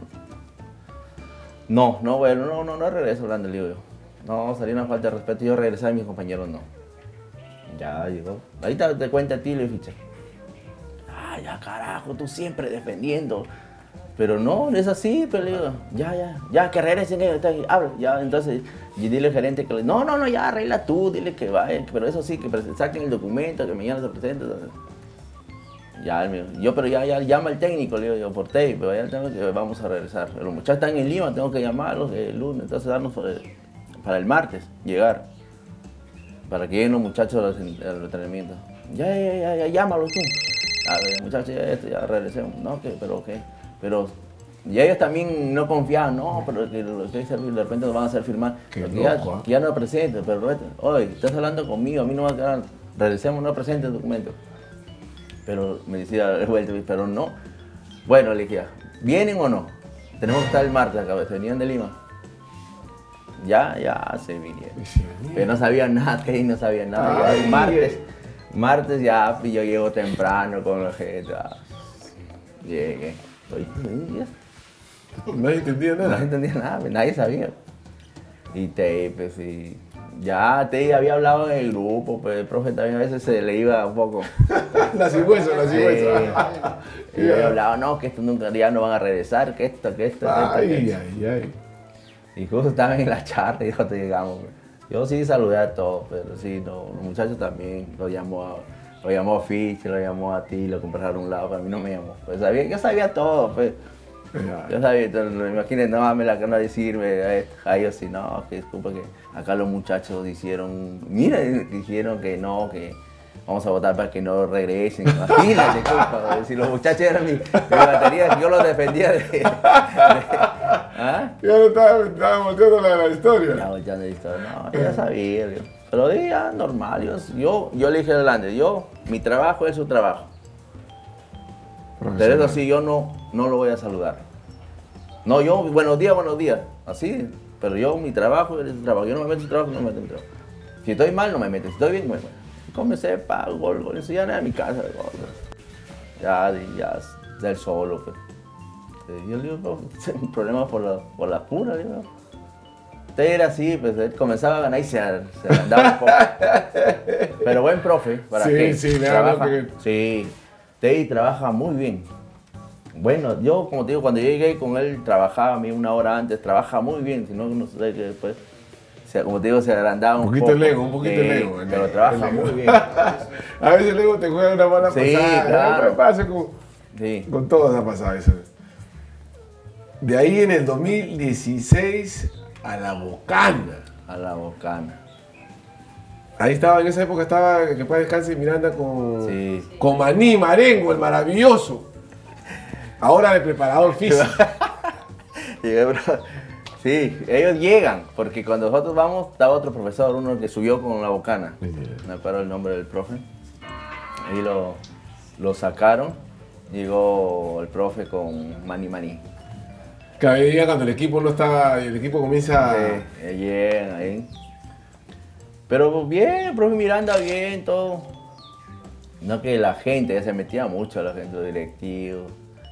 no, no vuelvo, no, no, no regreso, grande, le digo yo. No, sería una falta de respeto, yo regresar y mis compañeros no. Ya llegó. Ahorita te cuenta a ti, le ficha. Ah, ya carajo, tú siempre defendiendo. Pero no, no es así, pero le digo, ya, ya, ya, que regresen ellos, está ahí, habla, ya, entonces, y dile al gerente que le, no, no, no, ya, arregla tú, dile que vaya, pero eso sí, que pre- saquen el documento, que mañana se presente. Entonces, ya, él me dijo, yo, pero ya, ya, llama al técnico, le digo yo, por tape, pero ya tengo que, vamos a regresar. Los muchachos están en Lima, tengo que llamarlos el lunes, entonces darnos para el, para el martes, llegar, para que lleguen los muchachos al, al entrenamiento. Ya, ya, ya, ya, llámalos tú. A ver, muchachos, ya, esto, ya regresemos. No, que, pero qué. Pero, y ellos también no confiaban, no, pero que lo que dice, de repente nos van a hacer firmar. Qué Porque ya, loco, ¿eh? que ya no presente, pero oye, estás hablando conmigo, a mí no va a quedar, regresemos, no presente el documento. Pero me decía de vuelta, pero no. Bueno, le dije, ¿vienen o no? Tenemos que estar el martes acá, venían de Lima. Ya, ya se vinieron. Sí, Pero no sabía nada, que no sabía nada. Ya Ay, el martes, martes ya, y yo llego temprano con la gente. ah, Llegué. Estoy, Nadie entendía no nada. entendía nada, pues, nadie sabía. Y te, pues, y ya te había hablado en el grupo, pues el profe también a veces se le iba un poco. La cigüezo, la cigüezo. Sí. Y yo había hablado, no, que esto nunca, ya no van a regresar, que esto, que esto, que esto. que Ay, esto. ay, ay. Y justo estaban en la charla y nosotros llegamos. pues. Yo sí saludé a todos, pero sí, no, los muchachos también, lo llamó a, lo llamó a Fitch, lo llamó a ti, lo compraron a un lado, para mí no me llamó. Pues sabía, yo sabía todo, pues. Ya. Yo sabía, entonces, me imaginé, no, me la que no decirme a, esto, a ellos, sí, no, que disculpa que acá los muchachos dijeron, mira, dijeron que no, que vamos a votar para que no regresen. Imagínate, culpa, si los muchachos eran mi, mi batería, yo los defendía de... de- ¿ah? Ya no estaba, estaba volteando la, la Ya historia. volteando la historia, no, yo ya sabía, yo. Pero ya, normal, yo, yo, yo le dije adelante, yo, mi trabajo es su trabajo. Pero eso sí, yo no, no lo voy a saludar. No, yo, buenos días, buenos días, así, pero yo, mi trabajo es su trabajo, yo no me meto en su trabajo, no me meto en mi trabajo. Si estoy mal, no me meto, si estoy bien, me meto. Comencé, pa, gol, gol, eso ya no era mi casa, gol. Ya, ya, del solo, pues. Y yo le digo, no, un problema por la, por la pura, digo. Usted era así, pues él comenzaba a ganar y se, se andaba un poco. Pero buen profe, ¿para Sí, qué? sí, nada trabaja, más que- sí, Teddy trabaja muy bien. Bueno, yo, como te digo, cuando yo llegué con él, trabajaba a mí una hora antes, trabaja muy bien, si no, no sé que después, o sea, como te digo, se agrandaba un, Un poquito poco. el ego, un poquito el Sí, ego, el pero ego, trabaja el ego. muy bien. A veces el ego te juega una mala Sí, pasada. claro. ¿No? Pasa con, Sí. con todos ha pasado eso. De ahí en el dos mil dieciséis a la Bocana. A la bocana. Ahí estaba, en esa época estaba, que pueda descanse Miranda con, Sí. con Maní Marengo, el maravilloso. Ahora el preparador físico. Llegué, bro. Sí, ellos llegan, porque cuando nosotros vamos, estaba otro profesor, uno que subió con la bocana. Me acuerdo el nombre del profe. Y lo, lo sacaron. Llegó el profe con Mani Mani. Cada día cuando el equipo no está, el equipo comienza. Sí, llegan ahí. Pero bien, el profe Miranda, bien, todo. No que la gente, ya se metía mucho la gente, los directivos.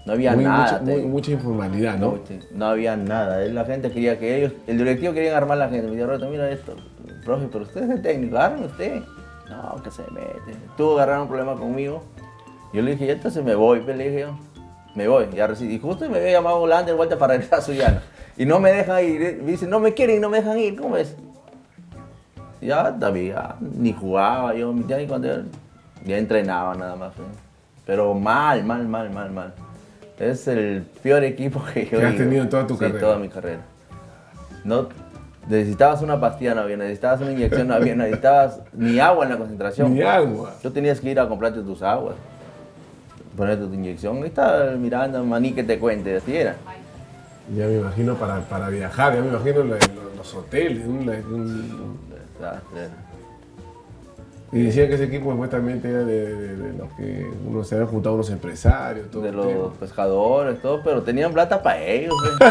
No había Muy- nada. mucha, te muy- digo. mucha informalidad, ¿no? Mucho, no había nada. La gente quería que ellos, el directivo quería armar la gente. Me dijo, Roberto, mira esto, profe, pero usted es el técnico, arme usted. No, que se mete. Tuvo que agarrar un problema conmigo. Yo le dije, ya entonces me voy, pues, le dije yo. Me voy, ya recibí. Y justo me había llamado Holanda de vuelta para regresar a Sullana. Y no me dejan ir. Me dicen, no me quieren y no me dejan ir. ¿Cómo es? Ya, también, ya, ni jugaba yo. Ya, ni cuando ya entrenaba nada más. pues. Pero mal, mal, mal, mal, mal. Es el peor equipo que yo Que has digo. tenido en toda tu Sí, carrera. toda mi carrera. No, necesitabas una pastilla, no había. Necesitabas una inyección, no había. Necesitabas ni agua en la concentración. Ni agua. Tú tenías que ir a comprarte tus aguas. Ponerte tu inyección. Ahí está el Miranda, maní que te cuente, así era. Ya me imagino para, para viajar, ya me imagino en los, en los hoteles. un- un- Desastre. y decían que ese equipo supuestamente era de, de- de los que uno se habían juntado unos empresarios, todo De el los tema. pescadores, todo, pero tenían plata para ellos. ¿eh?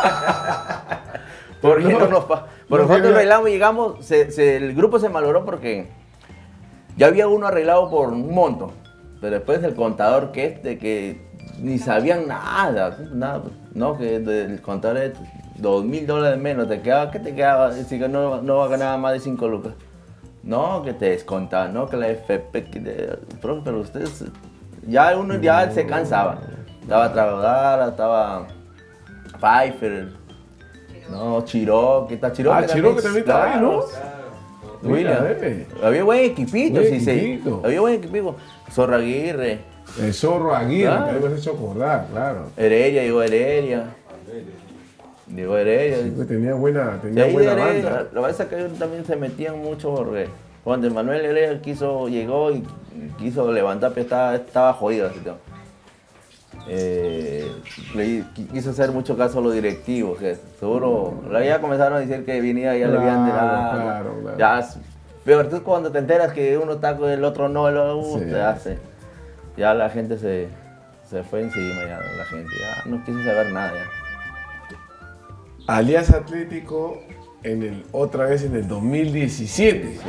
Porque No, no, nos pa- Por no nosotros quería- arreglamos, llegamos, se- se- el grupo se malogró porque ya había uno arreglado por un monto, pero después el contador que este, que ni sabían nada, nada, no, que el contador es dos mil dólares menos, te quedaba, ¿qué te quedaba? Si que no, no va a ganar más de cinco lucas. No, que te descontaban, no, que la F P, que de- profe, pero ustedes, ya uno ya se cansaba. Estaba Tragodara, estaba Pfeiffer, no, Chiroque, está Chiroque. Ah, Chiroque también estaba ahí, ¿no? William. Mira, bebé. Había buen equipito, Buen sí, sí. equipito. Había buen equipito. Zorra Aguirre, El Zorro Aguirre, Claro. que a mí me has hecho acordar, claro. Heredia, llegó Heredia. Llegó Heredia. Sí, pues tenía buena, De tenía ahí de buena Heredia, banda. lo que pasa es que ellos también se metían mucho porque cuando Manuel Heredia quiso, llegó y quiso levantar, pero estaba, estaba jodido ese tema. Eh, le quiso hacer mucho caso a los directivos, que seguro, ya comenzaron a decir que venía y ya le habían de Claro, nada. claro, claro. Ya, es- pero tú cuando te enteras que uno está con el otro no, el otro, uh, Sí. te hace. Ya la gente se, se fue encima, ya la gente ya no quiso saber nada. Ya. Alianza Atlético en el, otra vez en el dos mil diecisiete.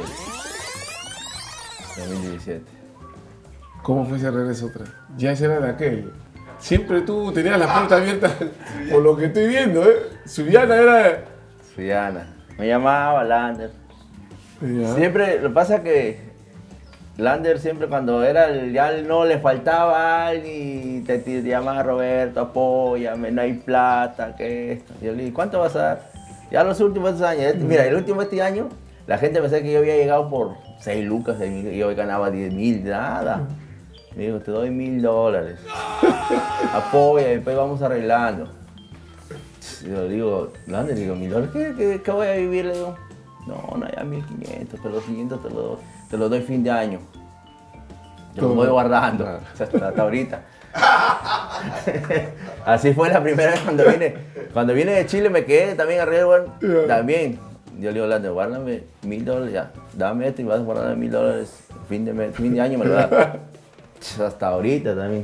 dos mil diecisiete. ¿Cómo fue ese regreso otra vez? Ya ese era de aquel. Siempre tú tenías la puerta abierta por lo que estoy viendo, ¿eh? Sullana era... Suyana. Me llamaba Lander. Ya. Siempre, lo que pasa es que Lander siempre cuando era el, ya no le faltaba y te, te llamaba Roberto, apóyame, no hay plata, que esto. Yo le dije, ¿cuánto vas a dar? Ya los últimos años, este- mira, el último este año, la gente pensaba que yo había llegado por seis lucas, seis mil, y yo ganaba diez mil, nada. Me dijo, te doy mil dólares. Apoya, después vamos arreglando. Yo le digo, Lander, digo, mil dólares, ¿qué, qué, qué voy a vivir? Le digo, no, no, ya mil quinientos, pero los quinientos te los te lo doy fin de año. Yo los Todo. voy guardando, Claro. o sea, hasta, hasta ahorita. Así fue la primera vez cuando vine. Cuando vine de Chile me quedé también arriba, Ya. también. Yo le digo, Lander, guárdame mil dólares ya. Dame esto y vas a guardarme mil dólares. Fin de, mes- fin de año me lo das. Hasta ahorita también.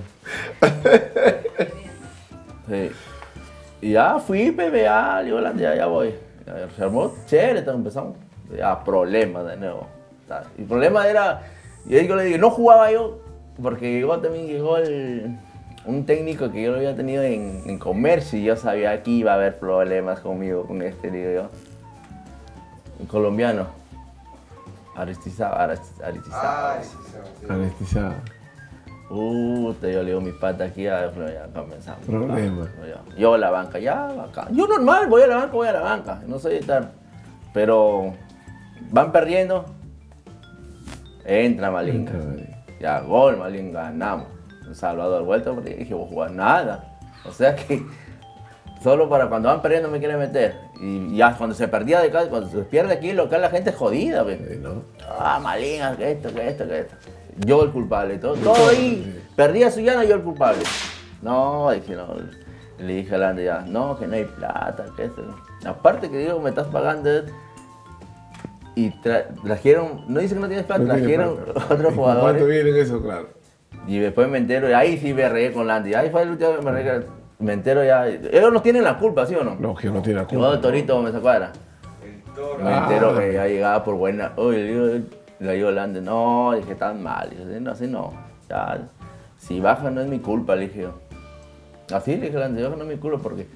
Sí. Y ya fui, bebé, ya, le digo, Lander, ya, ya voy. Ya, se armó chévere, entonces empezamos. Ya, problemas de nuevo. Ta- Y el problema era, yo digo, le digo, no jugaba yo, porque llegó también, llegó el, un técnico que yo lo había tenido en, en comercio y yo sabía que iba a haber problemas conmigo, con este, digo yo. Un colombiano. Aristizaba, Arist- Aristizaba. Ay, sí, sí, sí. Anestesiado. Uh, te yo le digo mi pata aquí, ya, pero ya comenzamos. Problema. Ya. Yo a la banca, ya, acá. Yo normal, voy a la banca, voy a la banca. No soy tal. Pero van perdiendo. Entra Malín. Entra Malín. Ya, gol, Malín, ganamos. Salvador vuelta, porque dije, voy a jugar nada. O sea que solo para cuando van perdiendo me quieren meter. Y ya cuando se perdía de casa, cuando se pierde aquí el local, la gente es jodida, ve. Sí, ¿no? Ah, Malín, que esto, que esto, que esto. Yo el culpable, todo, todo ahí. Perdía Sullana, yo el culpable. No, dije, no. Le dije a Lander ya, no, que no hay plata, que esto. Aparte que digo, me estás pagando. Y tra- trajeron, no dice que no tienes plata, No tiene trajeron plata. otros ¿Y jugadores. ¿Cuánto viene eso, claro? Y después me entero, y ahí sí me regué con Landy. Ahí fue el último que me regué. Me entero ya. Ellos no tienen la culpa, ¿sí o no? No, que no tiene la Jugó culpa. de Torito me sacuadra. El toro. Me Ah. entero que ya llegaba por buena. Uy, le digo, le digo a Landy, no, dije, tan mal. Dije, no, así no. Ya, si baja no es mi culpa, le dije yo. Así le dije al anterior que no me culo porque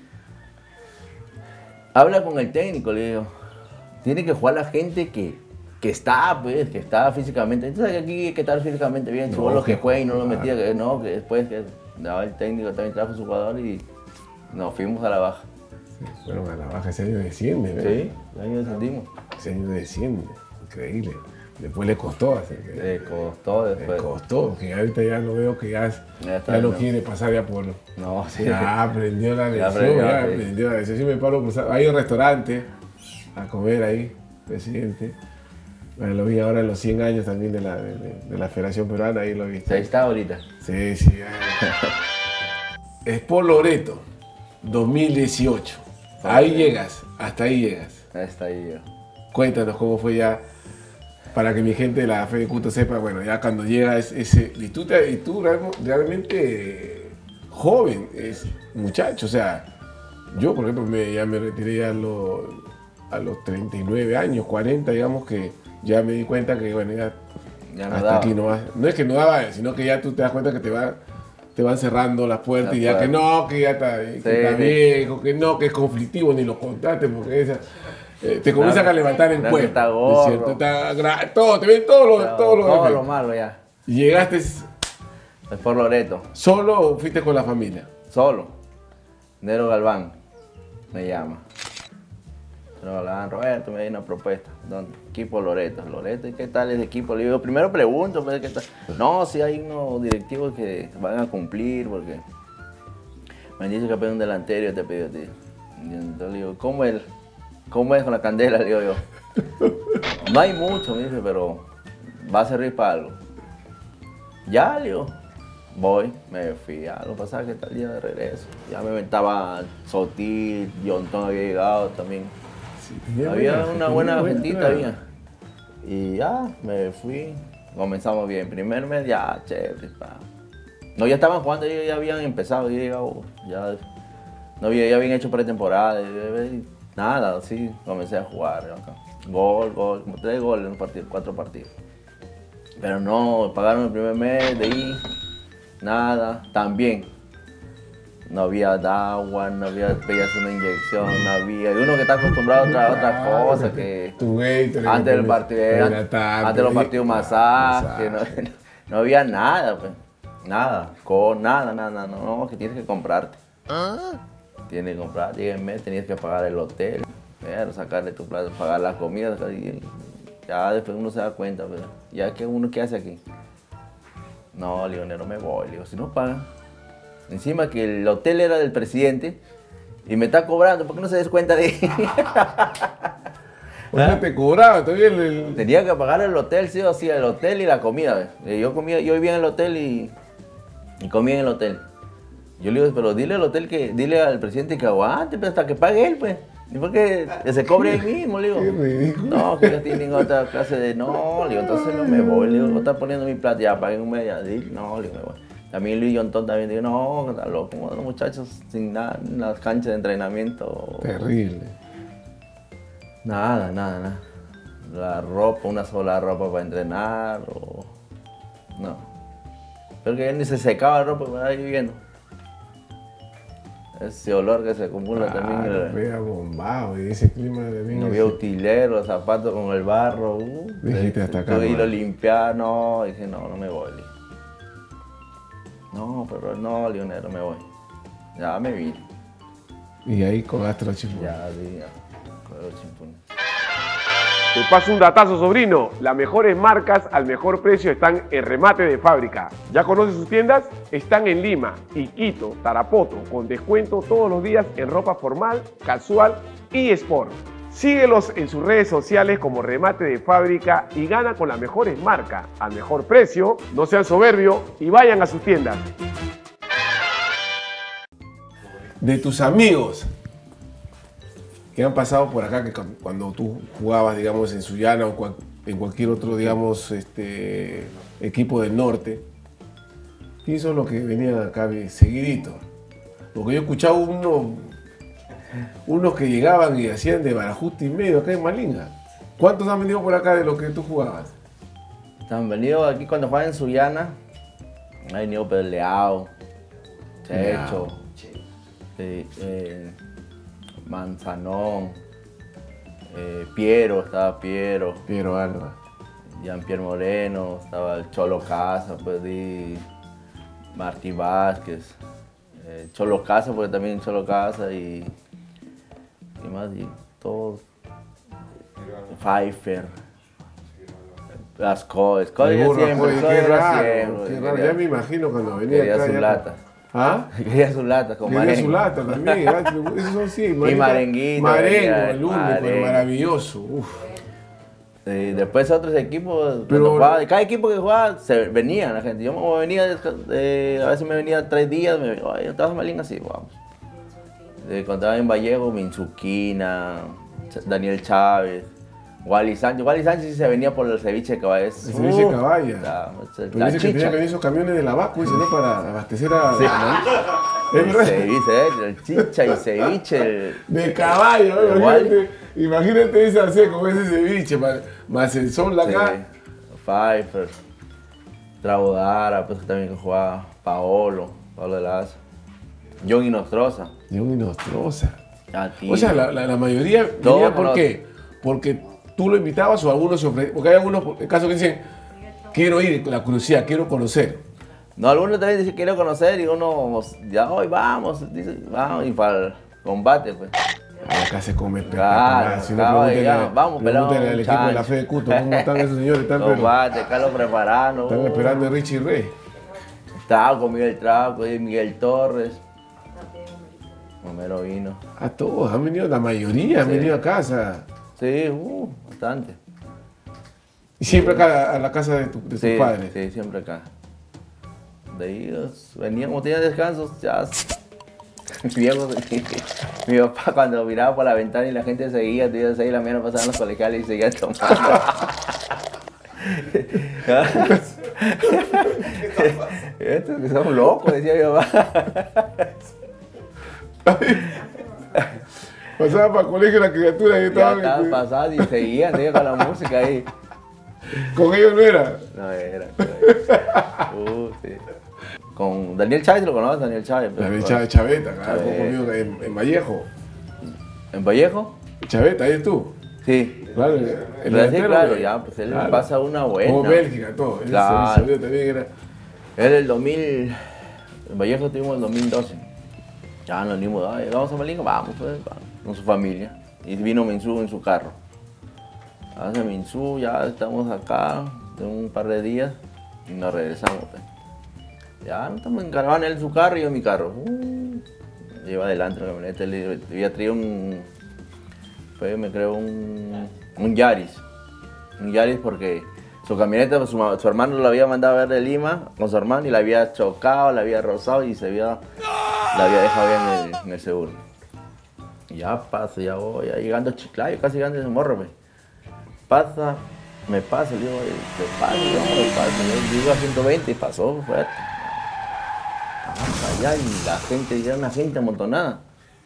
habla con el técnico, le digo. Tiene que jugar la gente que, que está, pues, que está físicamente. Entonces aquí hay que estar físicamente bien. Si vos lo que juega y no lo metía, que no, que después que daba el técnico también trajo su jugador y nos fuimos a la baja. Sí, fueron a la baja, ese año desciende, ¿verdad? Sí, el año descendimos. Ese año desciende, increíble. Después le costó hacer. Le costó después. Le costó, que ahorita ya lo veo que ya, Ya está, ya no, no. quiere pasar ya por... No, sí. Ya aprendió la Ya lección, aprendió, ya sí. aprendió la lección. Yo me paro cruzado. Hay un restaurante a comer ahí, presidente. Bueno, lo vi ahora en los cien años también de la, de, de- de la Federación Peruana, ahí lo vi. Ahí está ahorita. Sí, sí. ya. Sport Loreto, dos mil dieciocho. Ahí llegas, hasta ahí llegas. Ahí está ahí yo. Cuéntanos cómo fue ya, para que mi gente de la Fe de Cuto sepa, bueno, ya cuando llega ese... ese- y tú, te- y tú real- realmente joven, es muchacho, o sea, yo por ejemplo me, ya me retiré ya a, los- a los treinta y nueve años, cuarenta, digamos que ya me di cuenta que, bueno, ya, Ya no hasta daba. aquí no va. No es que no daba, sino que ya tú te das cuenta que te va... te van cerrando las puertas La y ya puerta. que no, que ya está, que Sí, está sí. viejo, que no, que es conflictivo, ni lo contaste, porque esa, eh, te comienzan No, a levantar en no, que cuerpo. está ¿no es gordo. cierto? Está gra- todo, te ven todo lo, Todo, todo lo todo defectos. lo malo ya. Y llegaste Es por Loreto. solo o fuiste con la familia. Solo. Nero Galván me llama. Nero Galván, Roberto, me dio una propuesta. ¿Dónde? Equipo Loreto. Loreto, ¿y qué tal ese equipo? Le digo, primero pregunto, pues, ¿qué tal? No, si hay unos directivos que van a cumplir porque me han dicho que pedí un delantero y te pido a ti. Y entonces le digo, ¿cómo es? ¿Cómo es con la candela? Le digo yo. No hay mucho, me dice, pero va a servir para algo. Ya, le digo. Voy, me fui a lo pasaba que tal día de regreso. Ya me estaba Sotil, Yontón había llegado también. Tenía Había buena- una tenía buena buena gentita, entrada. había. Y ya, me fui. Comenzamos bien. Primer mes, ya, chévere. Pa. No, ya estaban jugando, ellos ya habían empezado. Ya, llegado, ya, no había, ya habían hecho pretemporada. y- y Nada, así comencé a jugar. Acá. Gol, gol, como tres goles en un partido, cuatro partidos. Pero no, pagaron el primer mes de ahí. Nada, también. No había agua, no había, pedías una inyección, no había. Y uno que está acostumbrado a otra, otra cosa que. Tu Gatorade, Antes del que partido, te antes, hidratante, antes de los partidos ah, masaje, no, masaje. no había nada, pues. Nada, con nada, nada, nada, no, no, que tienes que comprarte. Tienes que comprarte, y en mes tenías que pagar el hotel, pero sacarle tu plato, pagar la comida, y ya después uno se da cuenta, pues, ya que uno, ¿qué hace aquí? No, Leonero, me voy, le digo, si no pagan. Encima que el hotel era del presidente y me está cobrando, ¿por qué no se des cuenta de O sea, te cobraba todavía el... el- Tenía que pagar el hotel, sí o sí, el hotel y la comida. ¿Ves? Yo comía, yo vivía en el hotel y, y comía en el hotel. Yo le digo, pero dile al hotel que, dile al presidente que aguante, pues, hasta que pague él, pues. Y porque se cobre ahí mismo, le digo. Qué ridículo. No, que ellos tienen otra clase de, no, le digo, entonces no me voy, le digo, voy a estar poniendo mi plata, ya pagué un mes, ya, dile, no, le digo, me voy. También Luis Yontón también digo, no, está loco, como los muchachos sin nada en las canchas de entrenamiento. Terrible. Nada, nada, nada. La ropa, una sola ropa para entrenar o... No. Pero que ni se secaba la ropa para ir viviendo. Ese olor que se acumula también. Claro, el- pega bombado y ese clima de No había utilero, zapatos con el barro. Uh, Dijiste hasta acá, tuve que ir a ¿no? limpiar, no. Dije, no, no me voy. le. No, pero no, Leonero, me voy. Ya me vine. Y ahí con Astro Chifón. Ya, sí, ya. Con los chimpunes. Te paso un datazo, sobrino. Las mejores marcas al mejor precio están en Remate de Fábrica. ¿Ya conoces sus tiendas? Están en Lima, Iquito, Tarapoto, con descuento todos los días en ropa formal, casual y sport. Síguelos en sus redes sociales como Remate de Fábrica y gana con las mejores marcas al mejor precio. No sean soberbios y vayan a sus tiendas. De tus amigos que han pasado por acá, que cu- cuando tú jugabas, digamos, en Sullana o cual- en cualquier otro, digamos, este, equipo del norte, ¿quiénes son los que venían acá de seguidito? Porque yo he escuchado uno, unos que llegaban y hacían de barajuste y medio acá en Malinga. ¿Cuántos han venido por acá de los que tú jugabas? Han venido aquí cuando juegan en Sullana. Ha venido Pedro Leao, Checho, Sí, eh, Manzanón, eh, Piero, estaba Piero. Piero Alba. Jean-Pierre Moreno, estaba el Cholo Casa, pues di Martí Vázquez, eh, Cholo Casa, porque también Cholo Casa y, y más, y todos, Pfeiffer, Lasco, Esco El burro, siempre, joder, Esco qué era raro, siempre, qué raro. quería- Ya me imagino cuando venía quería acá. su ya- lata, ¿Ah? quería su lata con Quería merengue. su lata también. ah, Esos son sí. Marita- Marenguito, Marengo, venía, el único, el Marengo. maravilloso. Uf. Sí, después otros equipos, Pero- cuando jugaba, cada equipo que jugaba, se venía la gente. Yo me venía, de- a veces me venía tres días, me venía, oye, ¿estabas malín así? Vamos. Eh, Cuando estaba en Vallejo, Minzuquina, Ch- Daniel Chávez, Wally Sánchez. Wally Sánchez sí se venía por el ceviche de caballo. El ceviche de caballa. La, Pero la dice que tenía chicha. que venir esos camiones de la vacu, dice, ¿no? Para abastecer a. Sí. ¿Es El verdad? ceviche, eh, el chicha y ceviche. el- De caballo, ¿no? De imagínate, imagínate ese así, como ese ceviche, más, más el sol acá. Sí, Pfeiffer, Traudara, pues también que jugaba Paolo, Paolo de Lazo, John Inostroza. Y un Inostroza. a ti. O sea, la, la, la mayoría Todo venía ¿por conoce. qué? Porque tú lo invitabas o algunos se ofrecían. Porque hay algunos casos que dicen, quiero ir, la curiosidad, quiero conocer. No, algunos también dicen quiero conocer y uno, ya hoy vamos, dice, vamos y para el combate, pues. Acá se come Claro, espectacular. Si no, acá, pregúntenle ya, a- vamos, pregúntenle pelado, al equipo de la chancho. Fe de Cuto, ¿cómo están esos señores? Están, pero- Combate, Carlos preparando. están esperando a Richie Rey. Trago, Miguel Trago, y Miguel Torres. Homero vino. A todos, han venido, la mayoría han Sí. venido a casa. Sí, uh, bastante. Y siempre acá a la casa de, tu- de Sí, tus padres. sí, siempre acá. De ahí los- veníamos, tenía descansos, ya. Viejos, mi papá cuando miraba por la ventana y la gente seguía, tenía seis de la mañana pasaban los colegiales y seguían tomando. Estos que son locos, decía mi papá. Pasaba para el colegio la criatura y Ya estaban. estaban pasados y seguían, seguían con la música ahí. Con ellos no era. No era. Uh, sí. Con Daniel Chávez, ¿lo conoces? Daniel Chávez. pues, Daniel pues, Chávez, Chaveta, acá, Chaveta. conmigo en, en Vallejo. ¿En Vallejo? Chaveta, ahí es tú. Sí. Claro, el Pero sí, delantero, claro, güey. ya, pues él Claro. pasa una buena. Como Bélgica, todo. Él Claro. se- se- también era. Él el dos mil, en Vallejo estuvimos en dos mil doce. Ya nos unimos, "Ay, vamos a Malinga, vamos, pues, vamos", con su familia. Y vino Minsu en su carro. Hace Minsu, ya estamos acá de un par de días y nos regresamos. Pues. Ya no estamos en caravana, él en su carro y yo en mi carro. Uh, lleva adelante la camioneta, él había traído un, fue, me creo, un, un Yaris. Un Yaris porque su camioneta, su, ma- su hermano la había mandado a ver de Lima con su hermano y la había chocado, la había rozado y se había, la había dejado ya en el, en el seguro. Y ya pasa, ya voy, ya llegando a Chiclayo, casi llegando a ese morro, pues. Pasa, me pasa, le digo, "Oye, ¿qué pasa? Yo me pasa, yo iba a ciento veinte y pasó fuerte. Pasa allá y la gente, ya una gente amontonada.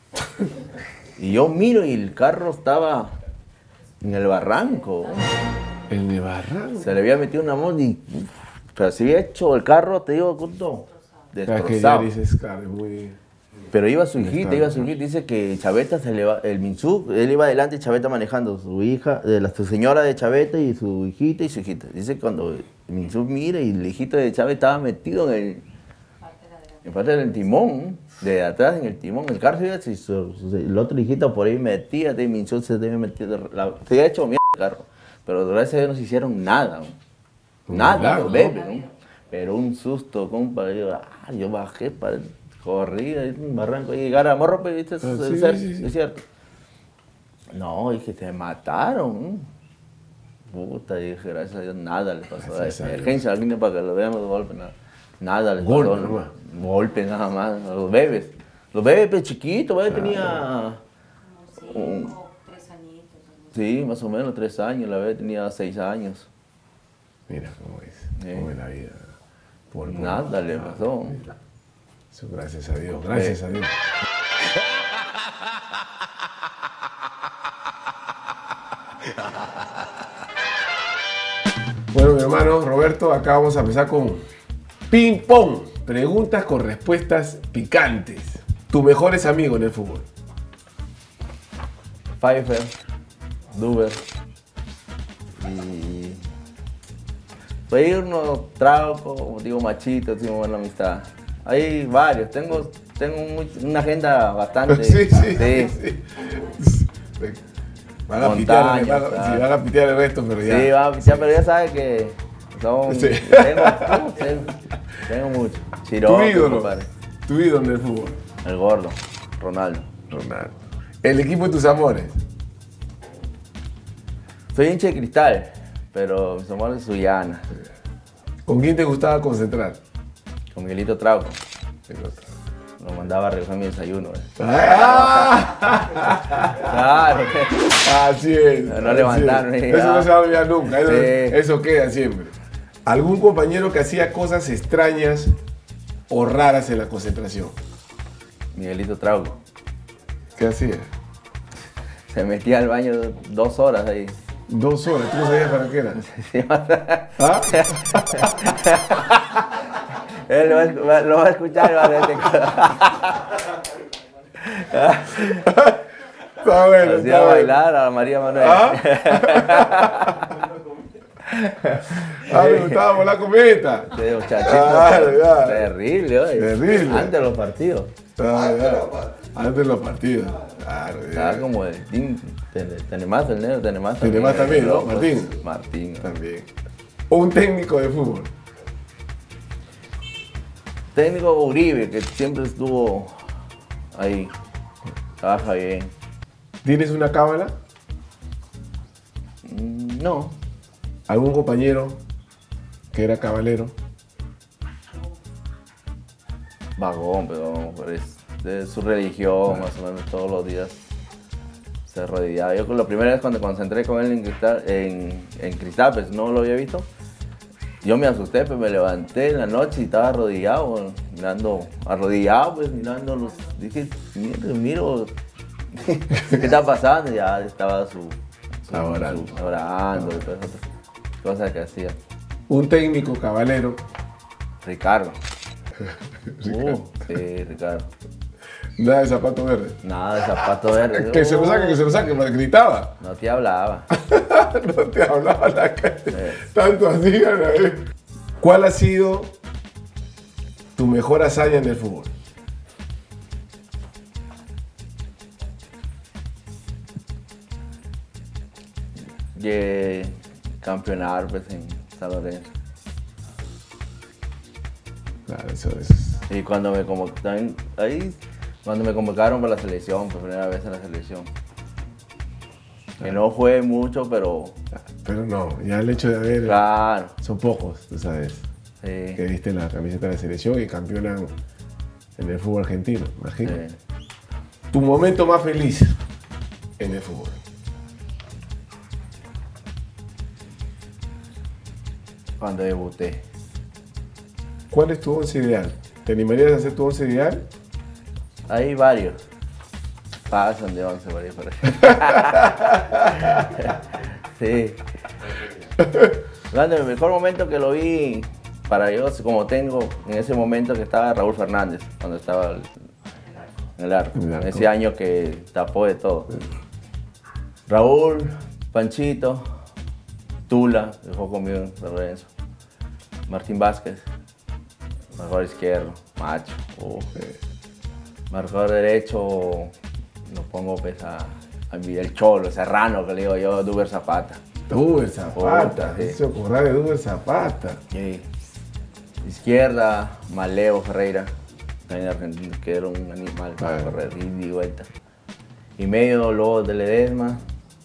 Y yo miro y el carro estaba en el barranco. El de Barranco. Se le había metido una moto y. uf, pero se había hecho el carro, te digo, junto, Es que destrozado. Yaris es claro, es muy. Pero iba su hijita, Está. iba su hijita. Dice que Chaveta se le va, el Minsu, él iba adelante y Chaveta manejando. Su hija, de la, su señora de Chaveta y su hijita y su hijita. Dice que cuando el Minsu mira y el hijito de Chaveta estaba metido en el. En parte del timón, de atrás en el timón. El carro se iba, y su, su- el otro hijito por ahí metía, y Minsu se había metido. La, se había hecho mierda el carro. Pero gracias a Dios no se hicieron nada. ¿no? Un Nada, milagro, los ¿no? bebés, ¿no? Pero un susto, compa. Yo, ah, yo bajé para corrí, ahí en un barranco, ahí llegar a Morro, pero ¿viste? Es, Ah, es sí, cierto, sí, sí. es cierto. No, dije, se mataron. ¿no? Puta, dije, gracias a Dios, nada les pasó. Gracias a Dios. Emergencia, alguien para que lo veamos de golpe, nada. Nada les Golpe pasó. nomás. Golpe nada más, a los bebés. Los bebés pues, chiquitos, bebé tenía, un- Cinco, tres añitos. algo así. sí, más o menos tres años, la bebé tenía seis años. Mira cómo es. Sí. Cómo es la vida. Por por- Nada le pasó. Eso, gracias a Dios, gracias a Dios. Bueno, mi hermano Roberto, acá vamos a empezar con ping pong. Preguntas con respuestas picantes. Tus mejores amigos en el fútbol. Pfeiffer, Duber y pedirnos Trauco, como digo, Machito, tengo buena amistad. Hay varios, tengo, tengo muy- una agenda bastante. Sí, sí, sí. sí. Van a pitear, Montaña, van a- claro. sí, van a pitear el resto, pero ya. Sí, va, ya, pero ya sabes que son. Sí. Tengo, uh, tengo, tengo mucho. Tu Chiroque, ídolo. compadre. Tu ídolo en el fútbol. El gordo, Ronaldo. Ronaldo. El equipo de tus amores. Soy hincha de Cristal, pero mis amores de Sullana, ¿Con quién te gustaba concentrar? con Miguelito Trauco. Lo mandaba a recoger mi desayuno. eh. ¡Ah! Claro. Así es. No así levantaron, es. ni Eso nada. no se va a olvidar nunca. Eso, Sí. eso queda siempre. ¿Algún compañero que hacía cosas extrañas o raras en la concentración? Miguelito Trauco. ¿Qué hacía? Se metía al baño dos horas ahí. Dos horas. ¿Tú no sabías para qué era? Sí, ¿Ah? Él lo va, a escu- va- lo va a escuchar y va a decir Está bueno. Hacía Está bueno. bailar a María Manuel. ¿Ah? Ah, me gustaba volar cometa. Ese muchachito. Claro, ya. Terrible, oye. Terrible. Antes de los partidos. Ah, ya. Antes de los partidos. Claro, ya. Estaba como de Team Tenemás, el negro Tenemás. Tenemás también, ¿no? loco. Martín. Martín. También. Un técnico de fútbol. Técnico Uribe, que siempre estuvo ahí. Trabaja bien. ¿Tienes una cábala? Mm, No. ¿Algún compañero que era cabalero? Vagón, pero es de su religión, más o menos todos los días se arrodillaba. Yo la primera vez cuando concentré con él en Cristal, en, en Cristal, pues no lo había visto. Yo me asusté, pues me levanté en la noche y estaba arrodillado, mirando, arrodillado, pues mirando los. Dije, miro, miro, ¿qué está pasando? Y ya estaba su. su- Orando. su- orando y todas esas cosas que hacía. Un técnico cabalero. Ricardo. Uh, sí, Ricardo. Nada de zapato verde. Nada de zapato verde. Que se lo saque, que se lo saque, me gritaba. No te hablaba. No te hablaba la cara. Sí. Tanto así, gana, eh. ¿Cuál ha sido tu mejor hazaña en el fútbol? Llegué a campeonar pues, en San Lorenzo. Claro, eso es. Y cuando me convocaron, ahí, cuando me convocaron para la selección, por primera vez en la selección. Que no fue mucho, pero Pero no, ya el hecho de haber. claro. Son pocos, tú sabes. Sí, Que viste la camiseta de la selección y campeonan en el fútbol argentino, imagínate. sí. Tu momento más feliz en el fútbol. Cuando debuté. ¿Cuál es tu once ideal? ¿Te animarías a hacer tu once ideal? Hay varios. Pasan de once varios por ahí. Sí. Grande, el mejor momento que lo vi para yo, como tengo en ese momento que estaba Raúl Fernández, cuando estaba en el arco. En el arco. Ese año que tapó de todo. Raúl, Panchito, Tula, que jugó conmigo en San Lorenzo, Martín Vázquez, marcador izquierdo, Macho. Uh. Marcador derecho, nos pongo pues, a, a el Cholo, Serrano, que le digo yo, Duber Zapata. Duber Zapata, Puta, sí. se ocurra de Duber Zapata. Y izquierda, Maleo Ferreira, también argentino, que era un animal para Ah. correr ida y vuelta. Y medio, Lobos de Ledesma,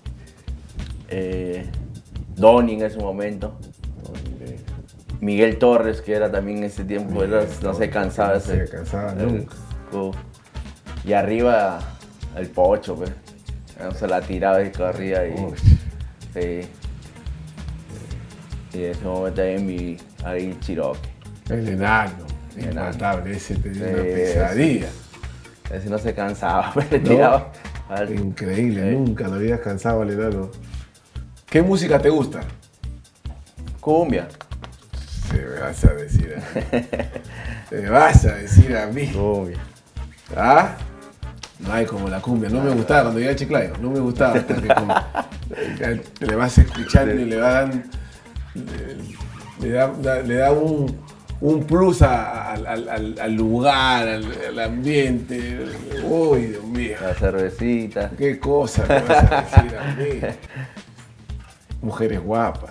eh, Doni en ese momento, Miguel Torres, que era también en ese tiempo, era- no se cansaba. No ese- se cansaba el- nunca. uh, Y arriba, el Pocho, pues. Se la tiraba y corría y... Uy. Sí. Y en ese momento también vi ahí Chiroque. El enano, El enano. infaltable, ese tenía Sí, una pesadilla. Ese no se cansaba, pues le No. tiraba. al- Increíble, Sí. nunca lo habías cansado al enano. ¿Qué música te gusta? Cumbia. Te vas a decir a mí. Te vas a decir a mí. Cumbia. ¿Ah? No hay como la cumbia. No me gustaba cuando llegué a Chiclayo. No me gustaba. Hasta que como, le vas escuchando y le vas dando. Le, le da, da, le da un, un plus a, al, al, al lugar, al, al ambiente. Uy, Dios mío. La cervecita. Qué cosa me vas a decir a mí. Mujeres guapas.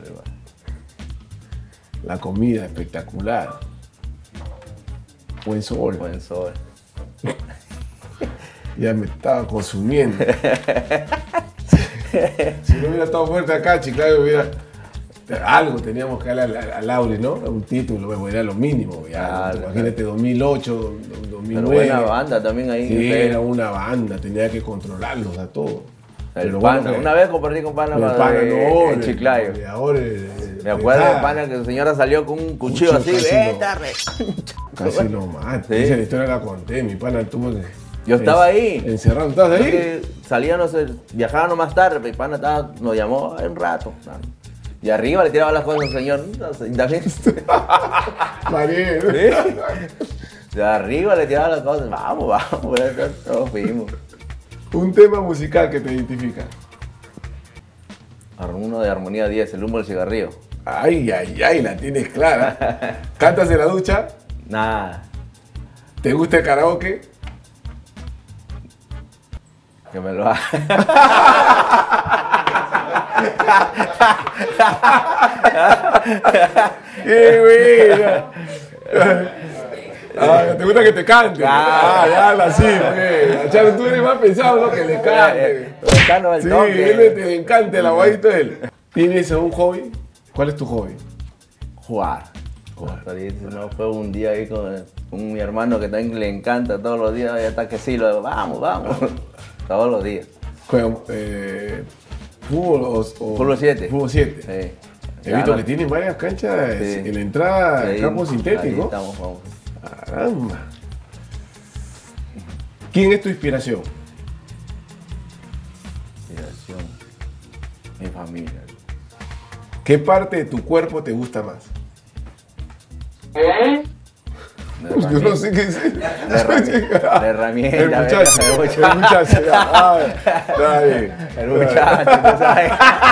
La comida espectacular. Buen sol. Buen sol. Ya me estaba consumiendo. Si no hubiera estado fuerte acá, Chiclayo hubiera. Algo teníamos que darle a, a Lauri, ¿no? Un título, bueno, era lo mínimo. Ya, Claro, imagínate, dos mil ocho, dos mil nueve. Pero buena banda también ahí. Sí, ustedes. era una banda, tenía que controlarlos a todos. El Pero pana. bueno que- Una vez compartí con pana, el cuando pana de- no, en el- Chiclayo. y ahora el- Me acuerdo el- de pana que su señora salió con un cuchillo Cuchillo así, casi vete, lo- re. Casi lo mata. Sí. Esa historia la conté, mi pana tuvo que. Yo estaba ahí. Encerrado, ¿estabas ahí? Que salíamos, viajábamos más tarde, mi pana estaba, nos llamó un rato. Y arriba le tiraba las cosas al señor. También. María. De arriba le tiraba las cosas. Vamos, vamos, todos fuimos. Un tema musical que te identifica. Uno de Armonía diez, el humo del cigarrillo. Ay, ay, ay, la tienes clara. ¿Cantas en la ducha? Nada. ¿Te gusta el karaoke? Que me lo haga. ¡Qué buena! Ah, ¿te gusta que te cante? Ah, ya, habla así, pues. Charo, tú eres más pensado, ¿no? Que le cante. Mexicano al Sí, toque. él te encanta el aguadito de él. ¿Tienes un hobby? ¿Cuál es tu hobby? Jugar. No, fue un día ahí con, con mi hermano que también le encanta todos los días, ya está que sí, lo vamos, vamos. Todos los días. Juega, eh, ¿Fútbol o, o- Fútbol siete. Fútbol siete. Sí. He Ya visto no- que tienen varias canchas Sí. en la entrada, ahí- campo ahí sintético. estamos, vamos. Caramba. ¿Quién es tu inspiración? Inspiración. Mi familia. ¿Qué parte de tu cuerpo te gusta más? De Yo no sé qué es. De herramienta. De herramienta. El muchacho, el el muchacho. muchacho. ya. Ah, está bien. El muchacho, tú sabes.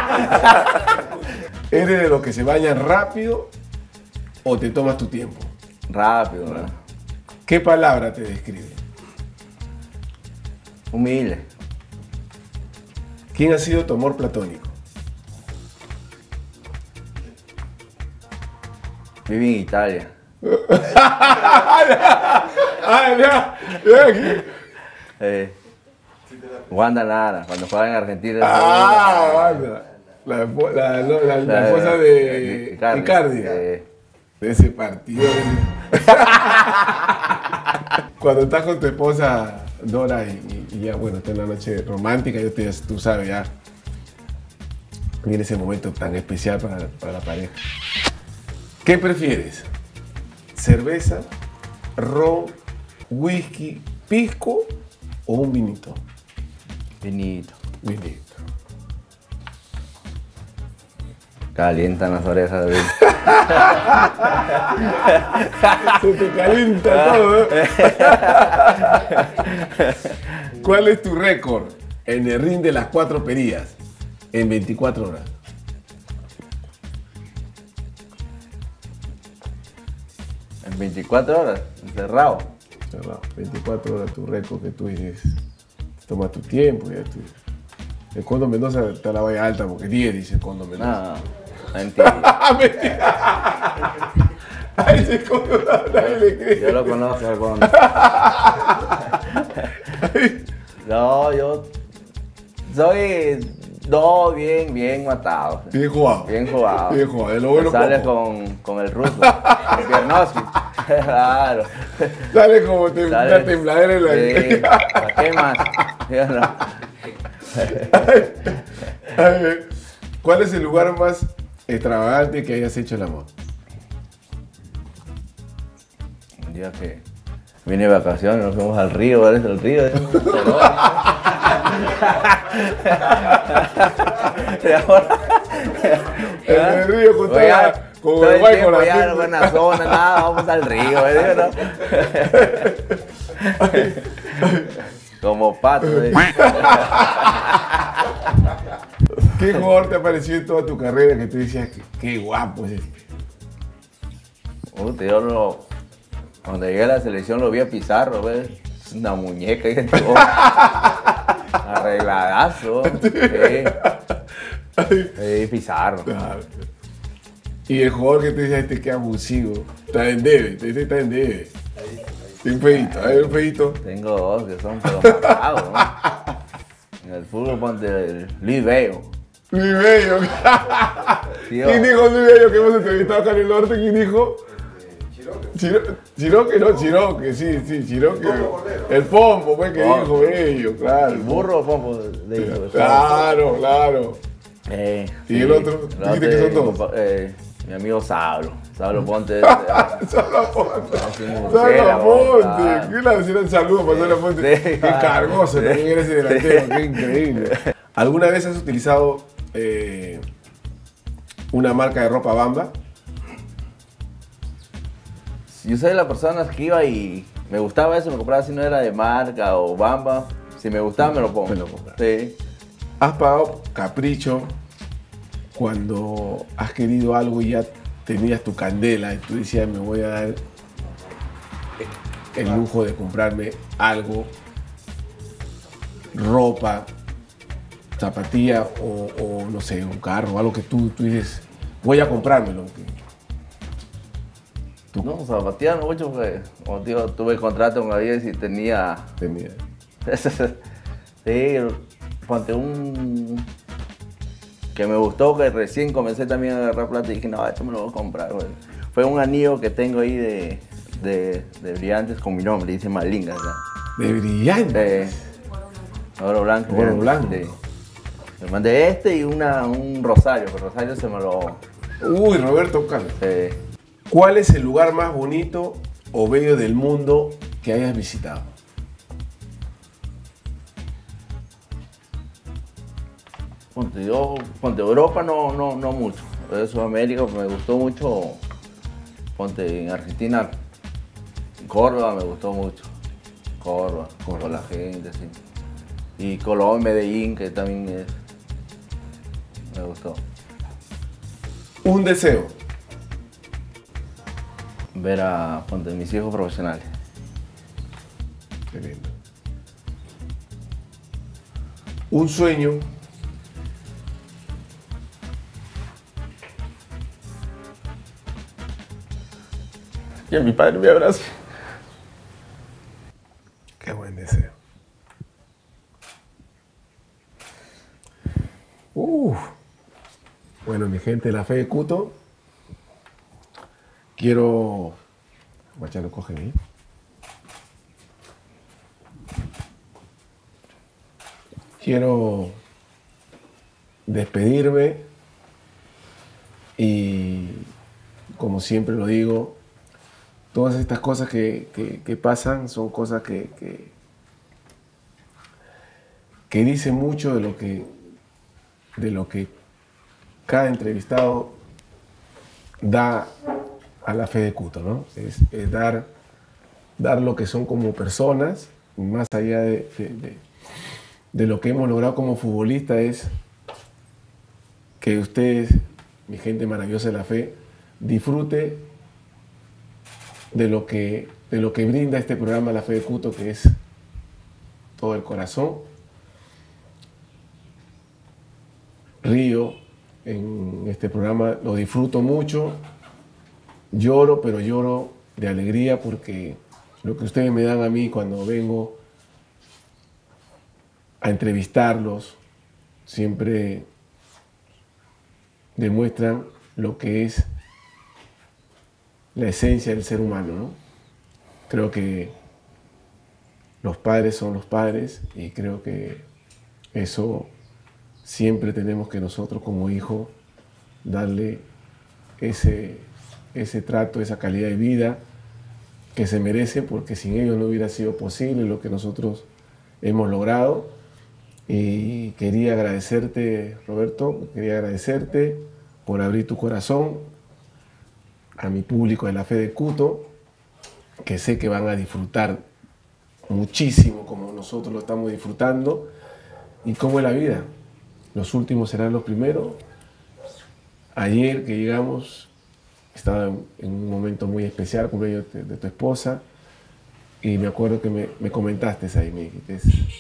¿Eres de los que se bañan rápido o te tomas tu tiempo? Rápido, ¿no? ¿Qué palabra te describe? Humilde. ¿Quién ha sido tu amor platónico? Viví en Italia. Ah, ya, ya aquí. Eh, Wanda Nara, cuando jugaba en Argentina. Ah, vaya. La, espo- la, no, la, la esposa de Icardi. Eh, De ese partido. Cuando estás con tu esposa Dora y, y ya, bueno, está en una noche romántica, yo te, tú sabes ya. Viene ese momento tan especial para, para la pareja. ¿Qué prefieres? ¿Cerveza, ron, whisky, pisco o un vinito? Vinito. Vinito. Calientan las orejas de Se te calienta todo. ¿eh? ¿Cuál es tu récord en el ring de las cuatro perillas en veinticuatro horas? En veinticuatro horas, encerrado. Cerrado. veinticuatro horas tu récord que tú dices. Te toma tu tiempo. Ya tú. El Condo Mendoza está la valla alta porque diez dice el Condo Mendoza. No, mentira. ¡Ah, mentira! A ese Condo nadie le cree. Yo lo conozco al Condo. No, yo soy no, bien, bien matado. Bien jugado. Bien jugado. Bien jugado. De lo bueno Sale poco. con, con el ruso, con Piernowski. Claro. Sale como tem- Sale- una tembladera en la Sí, ¿para qué más? Yo no. A ver, ¿cuál es el lugar más extravagante que hayas hecho el amor? Un día que vine de vacaciones, nos fuimos al río, ¿vale? Al río. ¿eh? Y ahora- En el río con Voy a- toda- con todo el Uruguay tiempo con la ya pinta. en buena zona, nada, vamos al río, ¿eh? ¿No? Como pato. ¿eh? ¿Qué jugador te ha parecido en toda tu carrera que tú decías, qué, qué guapo es este? Usted, yo lo, cuando llegué a la selección lo vi a Pizarro, ¿ves? Es una muñeca y todo. Arregladazo. Sí. Sí, Pizarro. Claro. Y el jugador que te decía, este qué abusivo. Está en debe, este está en debe. Un feito, a ver un feito. Tengo dos que son pero matados, ¿no? En el fútbol ponte el Luis Bello. Luis Bello. Tío. ¿Quién dijo Luis Bello que hemos entrevistado acá en el norte? ¿Quién dijo? Chiro- Chiroque, no, Chiroque, sí, sí, Chiroque. El Pompo, pues, que Pompo. dijo Bello, claro. El burro, pompo, de de- Claro, claro. Eh, ¿Y el otro? el ¿Dijiste que son dos? compa- eh, mi amigo Sablo. Sablo Ponte. Salamonte. Así un murciélago, Salamonte. claro. ¿Qué le decir un saludo para Salamonte? Sí, Qué claro. cargoso Sí. también eres ese delantero, qué increíble. ¿Alguna vez has utilizado eh, una marca de ropa Bamba? Yo soy de las personas que iba y me gustaba eso, me compraba si no era de marca o Bamba. Si me gustaba me lo pongo. Me lo compras. Sí. ¿Has pagado capricho cuando has querido algo y ya tenías tu candela y tú decías, me voy a dar el lujo de comprarme algo, ropa, zapatilla o, o, no sé, un carro, algo que tú, tú dices, voy a comprármelo? Tú No, zapatillas no mucho porque, como te digo, tuve contrato con Adidas y tenía. tenías. Sí, ponte un. Que me gustó, que recién comencé también a agarrar plata y dije, no, esto me lo voy a comprar, güey. Fue un anillo que tengo ahí de, de, de brillantes con mi nombre, dice Malinga, ¿sabes? De brillante. De oro blanco. Oro blanco. Sí. Me mandé este y una, un rosario, pero rosario se me lo. Uy, Roberto Carlos. eh, ¿Cuál es el lugar más bonito o bello del mundo que hayas visitado? Ponte, yo, ponte, Europa no, no, no mucho. De Sudamérica me gustó mucho. Ponte, en Argentina, Córdoba me gustó mucho. Córdoba, con la gente, sí. Y Colombia, Medellín, que también es, me gustó. Un deseo. Ver a, ponte, mis hijos profesionales. Qué lindo. Un sueño. Y a mi padre me abraza. Qué buen deseo. Uf. Bueno, mi gente de la fe de Cuto, quiero... Guacha, lo coge bien. Quiero despedirme y, como siempre lo digo, todas estas cosas que, que- que pasan son cosas que, que, que dicen mucho de lo que, de lo que cada entrevistado da a la fe de Cuto, ¿no? Es, es dar, dar lo que son como personas, más allá de, de- de- de lo que hemos logrado como futbolista, es que ustedes, mi gente maravillosa de la fe, disfrute de lo que, de lo que brinda este programa La Fe de Cuto, que es todo el corazón. Río en este programa, lo disfruto mucho, lloro, pero lloro de alegría porque lo que ustedes me dan a mí cuando vengo a entrevistarlos siempre demuestran lo que es la esencia del ser humano, ¿no? Creo que los padres son los padres y creo que eso siempre tenemos que nosotros como hijos darle ese, ese trato, esa calidad de vida que se merece, porque sin ellos no hubiera sido posible lo que nosotros hemos logrado. Y quería agradecerte, Roberto, quería agradecerte por abrir tu corazón a mi público de la Fe de Cuto, que sé que van a disfrutar muchísimo como nosotros lo estamos disfrutando. ¿Y cómo es la vida? Los últimos serán los primeros. Ayer que llegamos, estaba en, en un momento muy especial, cumpleaños de, de tu esposa, y me acuerdo que me, me comentaste ahí, me dijiste,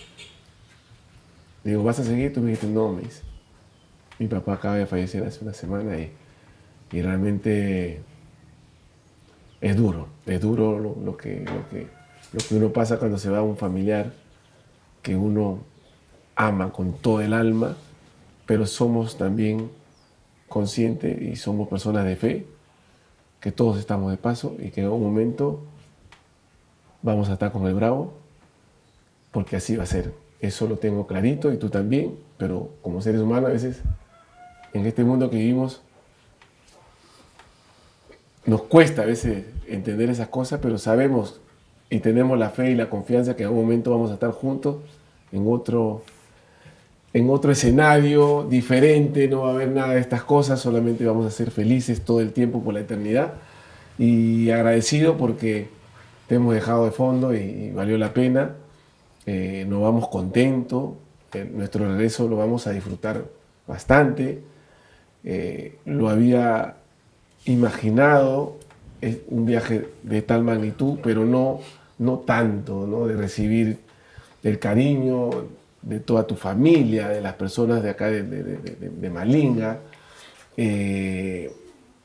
digo, ¿vas a seguir? Tú me dijiste, no, me dice, mi papá acaba de fallecer hace una semana y, y realmente es duro, es duro lo, lo, que, lo, que, lo que uno pasa cuando se va a un familiar que uno ama con todo el alma, pero somos también conscientes y somos personas de fe, que todos estamos de paso y que en algún momento vamos a estar con el bravo, porque así va a ser. Eso lo tengo clarito y tú también, pero como seres humanos a veces en este mundo que vivimos nos cuesta a veces entender esas cosas, pero sabemos y tenemos la fe y la confianza que en algún momento vamos a estar juntos en otro, en otro escenario diferente, no va a haber nada de estas cosas, solamente vamos a ser felices todo el tiempo por la eternidad. Y agradecido porque te hemos dejado de fondo y, y valió la pena. Eh, nos vamos contentos, eh, nuestro regreso lo vamos a disfrutar bastante. Eh, lo había imaginado, es un viaje de tal magnitud, pero no, no tanto, ¿no? De recibir el cariño de toda tu familia, de las personas de acá de, de, de, de, de Malinga, eh,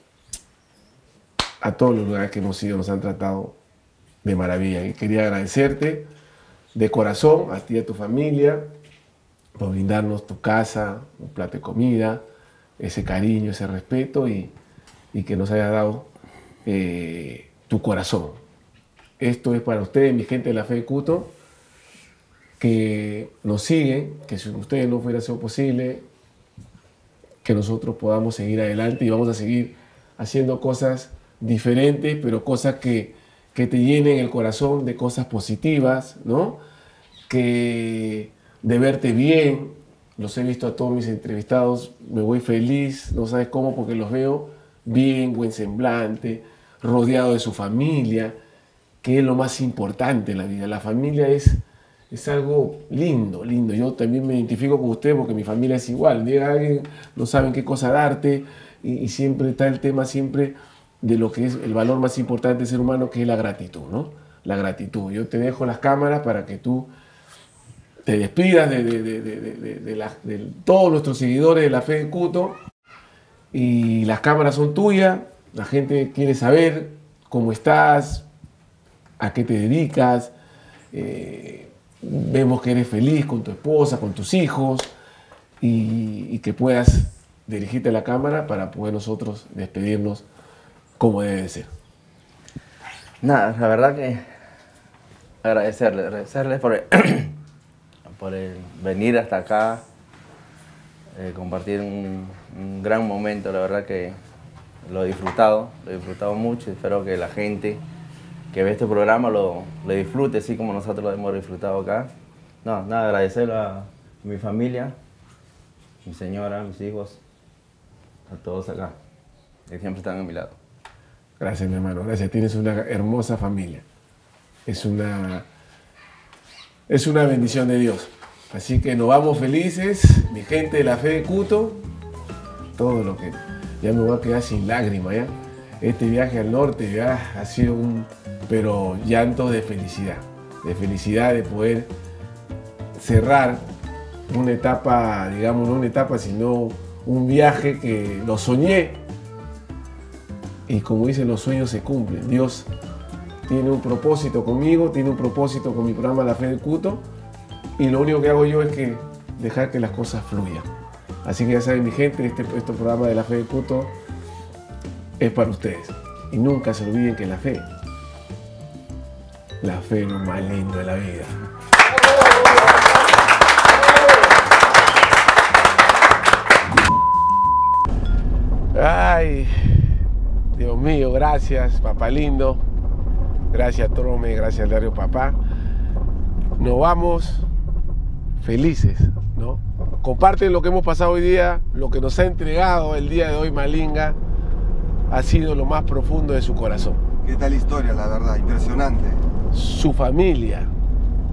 a todos los lugares que hemos ido nos han tratado de maravilla. Y quería agradecerte de corazón a ti y a tu familia por brindarnos tu casa, un plato de comida, ese cariño, ese respeto y, y que nos haya dado eh, tu corazón. Esto es para ustedes, mi gente de la Fe de Cuto, que nos siguen, que si ustedes no fuera sido posible, que nosotros podamos seguir adelante y vamos a seguir haciendo cosas diferentes, pero cosas que, que te llenen el corazón de cosas positivas, ¿no? Que de verte bien, los he visto a todos mis entrevistados, me voy feliz, no sabes cómo, porque los veo bien, buen semblante, rodeado de su familia, que es lo más importante en la vida. La familia es, es algo lindo, lindo. Yo también me identifico con usted porque mi familia es igual. Llega alguien, no saben qué cosa darte y, y siempre está el tema siempre de lo que es el valor más importante del ser humano, que es la gratitud, ¿no? La gratitud. Yo te dejo las cámaras para que tú te despidas de, de, de, de, de, de, la, de todos nuestros seguidores de la Fe de Cuto. Y las cámaras son tuyas. La gente quiere saber cómo estás, a qué te dedicas. Eh, vemos que eres feliz con tu esposa, con tus hijos, y, y que puedas dirigirte a la cámara para poder nosotros despedirnos como debe de ser. Nada, la verdad que agradecerle, agradecerles por el, por el venir hasta acá, eh, compartir un, un gran momento. La verdad que lo he disfrutado, lo he disfrutado mucho y espero que la gente que ve este programa lo, lo disfrute así como nosotros lo hemos disfrutado acá. No, nada, agradecerle a mi familia, mi señora, mis hijos, a todos acá, que siempre están a mi lado. Gracias, mi hermano, gracias. Tienes una hermosa familia. Es una, es una bendición de Dios. Así que nos vamos felices, mi gente de la Fe de Cuto. Todo lo que... Ya me voy a quedar sin lágrimas, ¿ya? Este viaje al norte ya ha sido un... pero llanto de felicidad. De felicidad de poder cerrar una etapa, digamos, no una etapa, sino un viaje que lo soñé. Y como dicen, los sueños se cumplen. Dios tiene un propósito conmigo, tiene un propósito con mi programa La Fe de Cuto. Y lo único que hago yo es que dejar que las cosas fluyan. Así que ya saben, mi gente, este, este programa de La Fe de Cuto es para ustedes. Y nunca se olviden que la fe, la fe es lo más lindo de la vida. Ay, Dios mío, gracias, papá lindo. Gracias, Trome, gracias, Dario Papá. Nos vamos felices, ¿no? Comparten lo que hemos pasado hoy día, lo que nos ha entregado el día de hoy Malinga. Ha sido lo más profundo de su corazón. ¿Qué tal historia, la verdad? Impresionante. Su familia,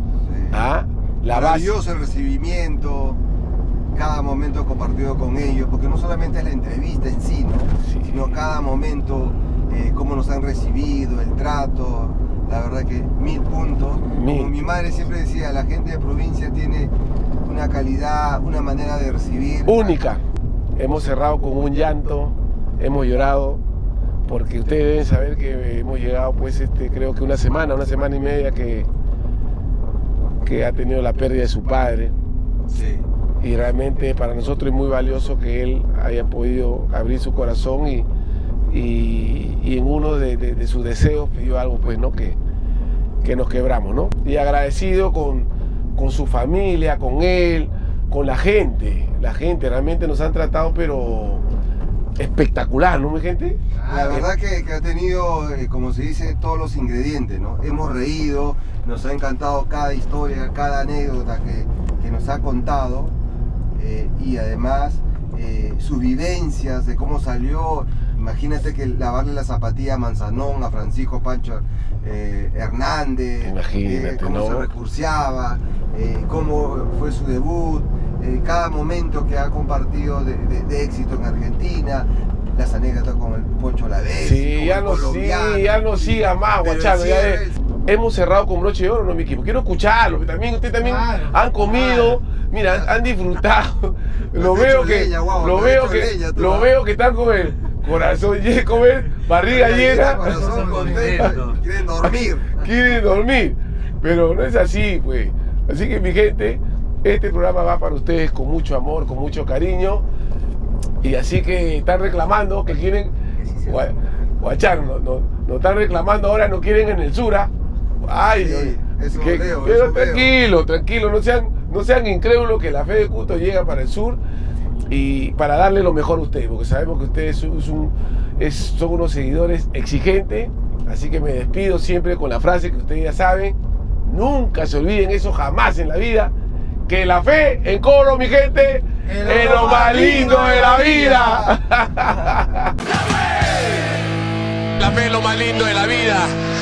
¿Ah? La base. Maravilloso el recibimiento, cada momento compartido con ellos, porque no solamente es la entrevista en sí, ¿no? Sí. Sino cada momento, eh, cómo nos han recibido, el trato, la verdad que mil puntos. Mil. Como mi madre siempre decía, la gente de provincia tiene una calidad, una manera de recibir. Única. Hemos cerrado con un llanto, hemos llorado, porque ustedes deben saber que hemos llegado, pues, este, creo que una semana, una semana y media que, que ha tenido la pérdida de su padre. Sí. Y realmente para nosotros es muy valioso que él haya podido abrir su corazón y, y, y en uno de, de, de sus deseos pidió algo, pues, ¿no? Que, que nos quebramos, ¿no? Y agradecido con, con su familia, con él, con la gente. La gente realmente nos han tratado, pero espectacular, ¿no, mi gente? La verdad que, que ha tenido, eh, como se dice, todos los ingredientes, ¿no? Hemos reído, nos ha encantado cada historia, cada anécdota que, que nos ha contado. Eh, y además eh, sus vivencias de cómo salió. Imagínate que lavarle la zapatilla a Manzanón, a Francisco Pancho eh, Hernández, Imagínate, eh, cómo ¿no? se recurseaba, eh, cómo fue su debut, eh, cada momento que ha compartido de, de, de éxito en Argentina, las anécdotas con el Poncho Lavesi. Sí, ya no, sí, ya no siga más, Pero Guachano. sí Ya es- es- hemos cerrado con broche de oro, ¿no, mi equipo? Quiero escucharlo, que también ustedes también Claro, han comido, mira, han, han disfrutado. Lo has veo hecho que, leña, guau, lo has veo hecho que, leña tú, lo ¿ah? veo que están con el corazón lleno, con el barriga llena, Corazón contento, quieren dormir. quieren dormir, pero no es así, pues. Así que, mi gente, este programa va para ustedes con mucho amor, con mucho cariño, y así que están reclamando que quieren, Gua- Guachano, no, no, no están reclamando ahora, no quieren en el Sura. Ay, Sí, no, eso que- veo, pero eso veo. tranquilo, tranquilo, no sean, no sean incrédulos que la fe de Cuto llega para el sur y para darle lo mejor a ustedes, porque sabemos que ustedes son, son- es- son unos seguidores exigentes, así que me despido siempre con la frase que ustedes ya saben, nunca se olviden eso jamás en la vida, que la fe en Coro, mi gente, es lo más lindo de la vida. La fe es lo más lindo de la vida.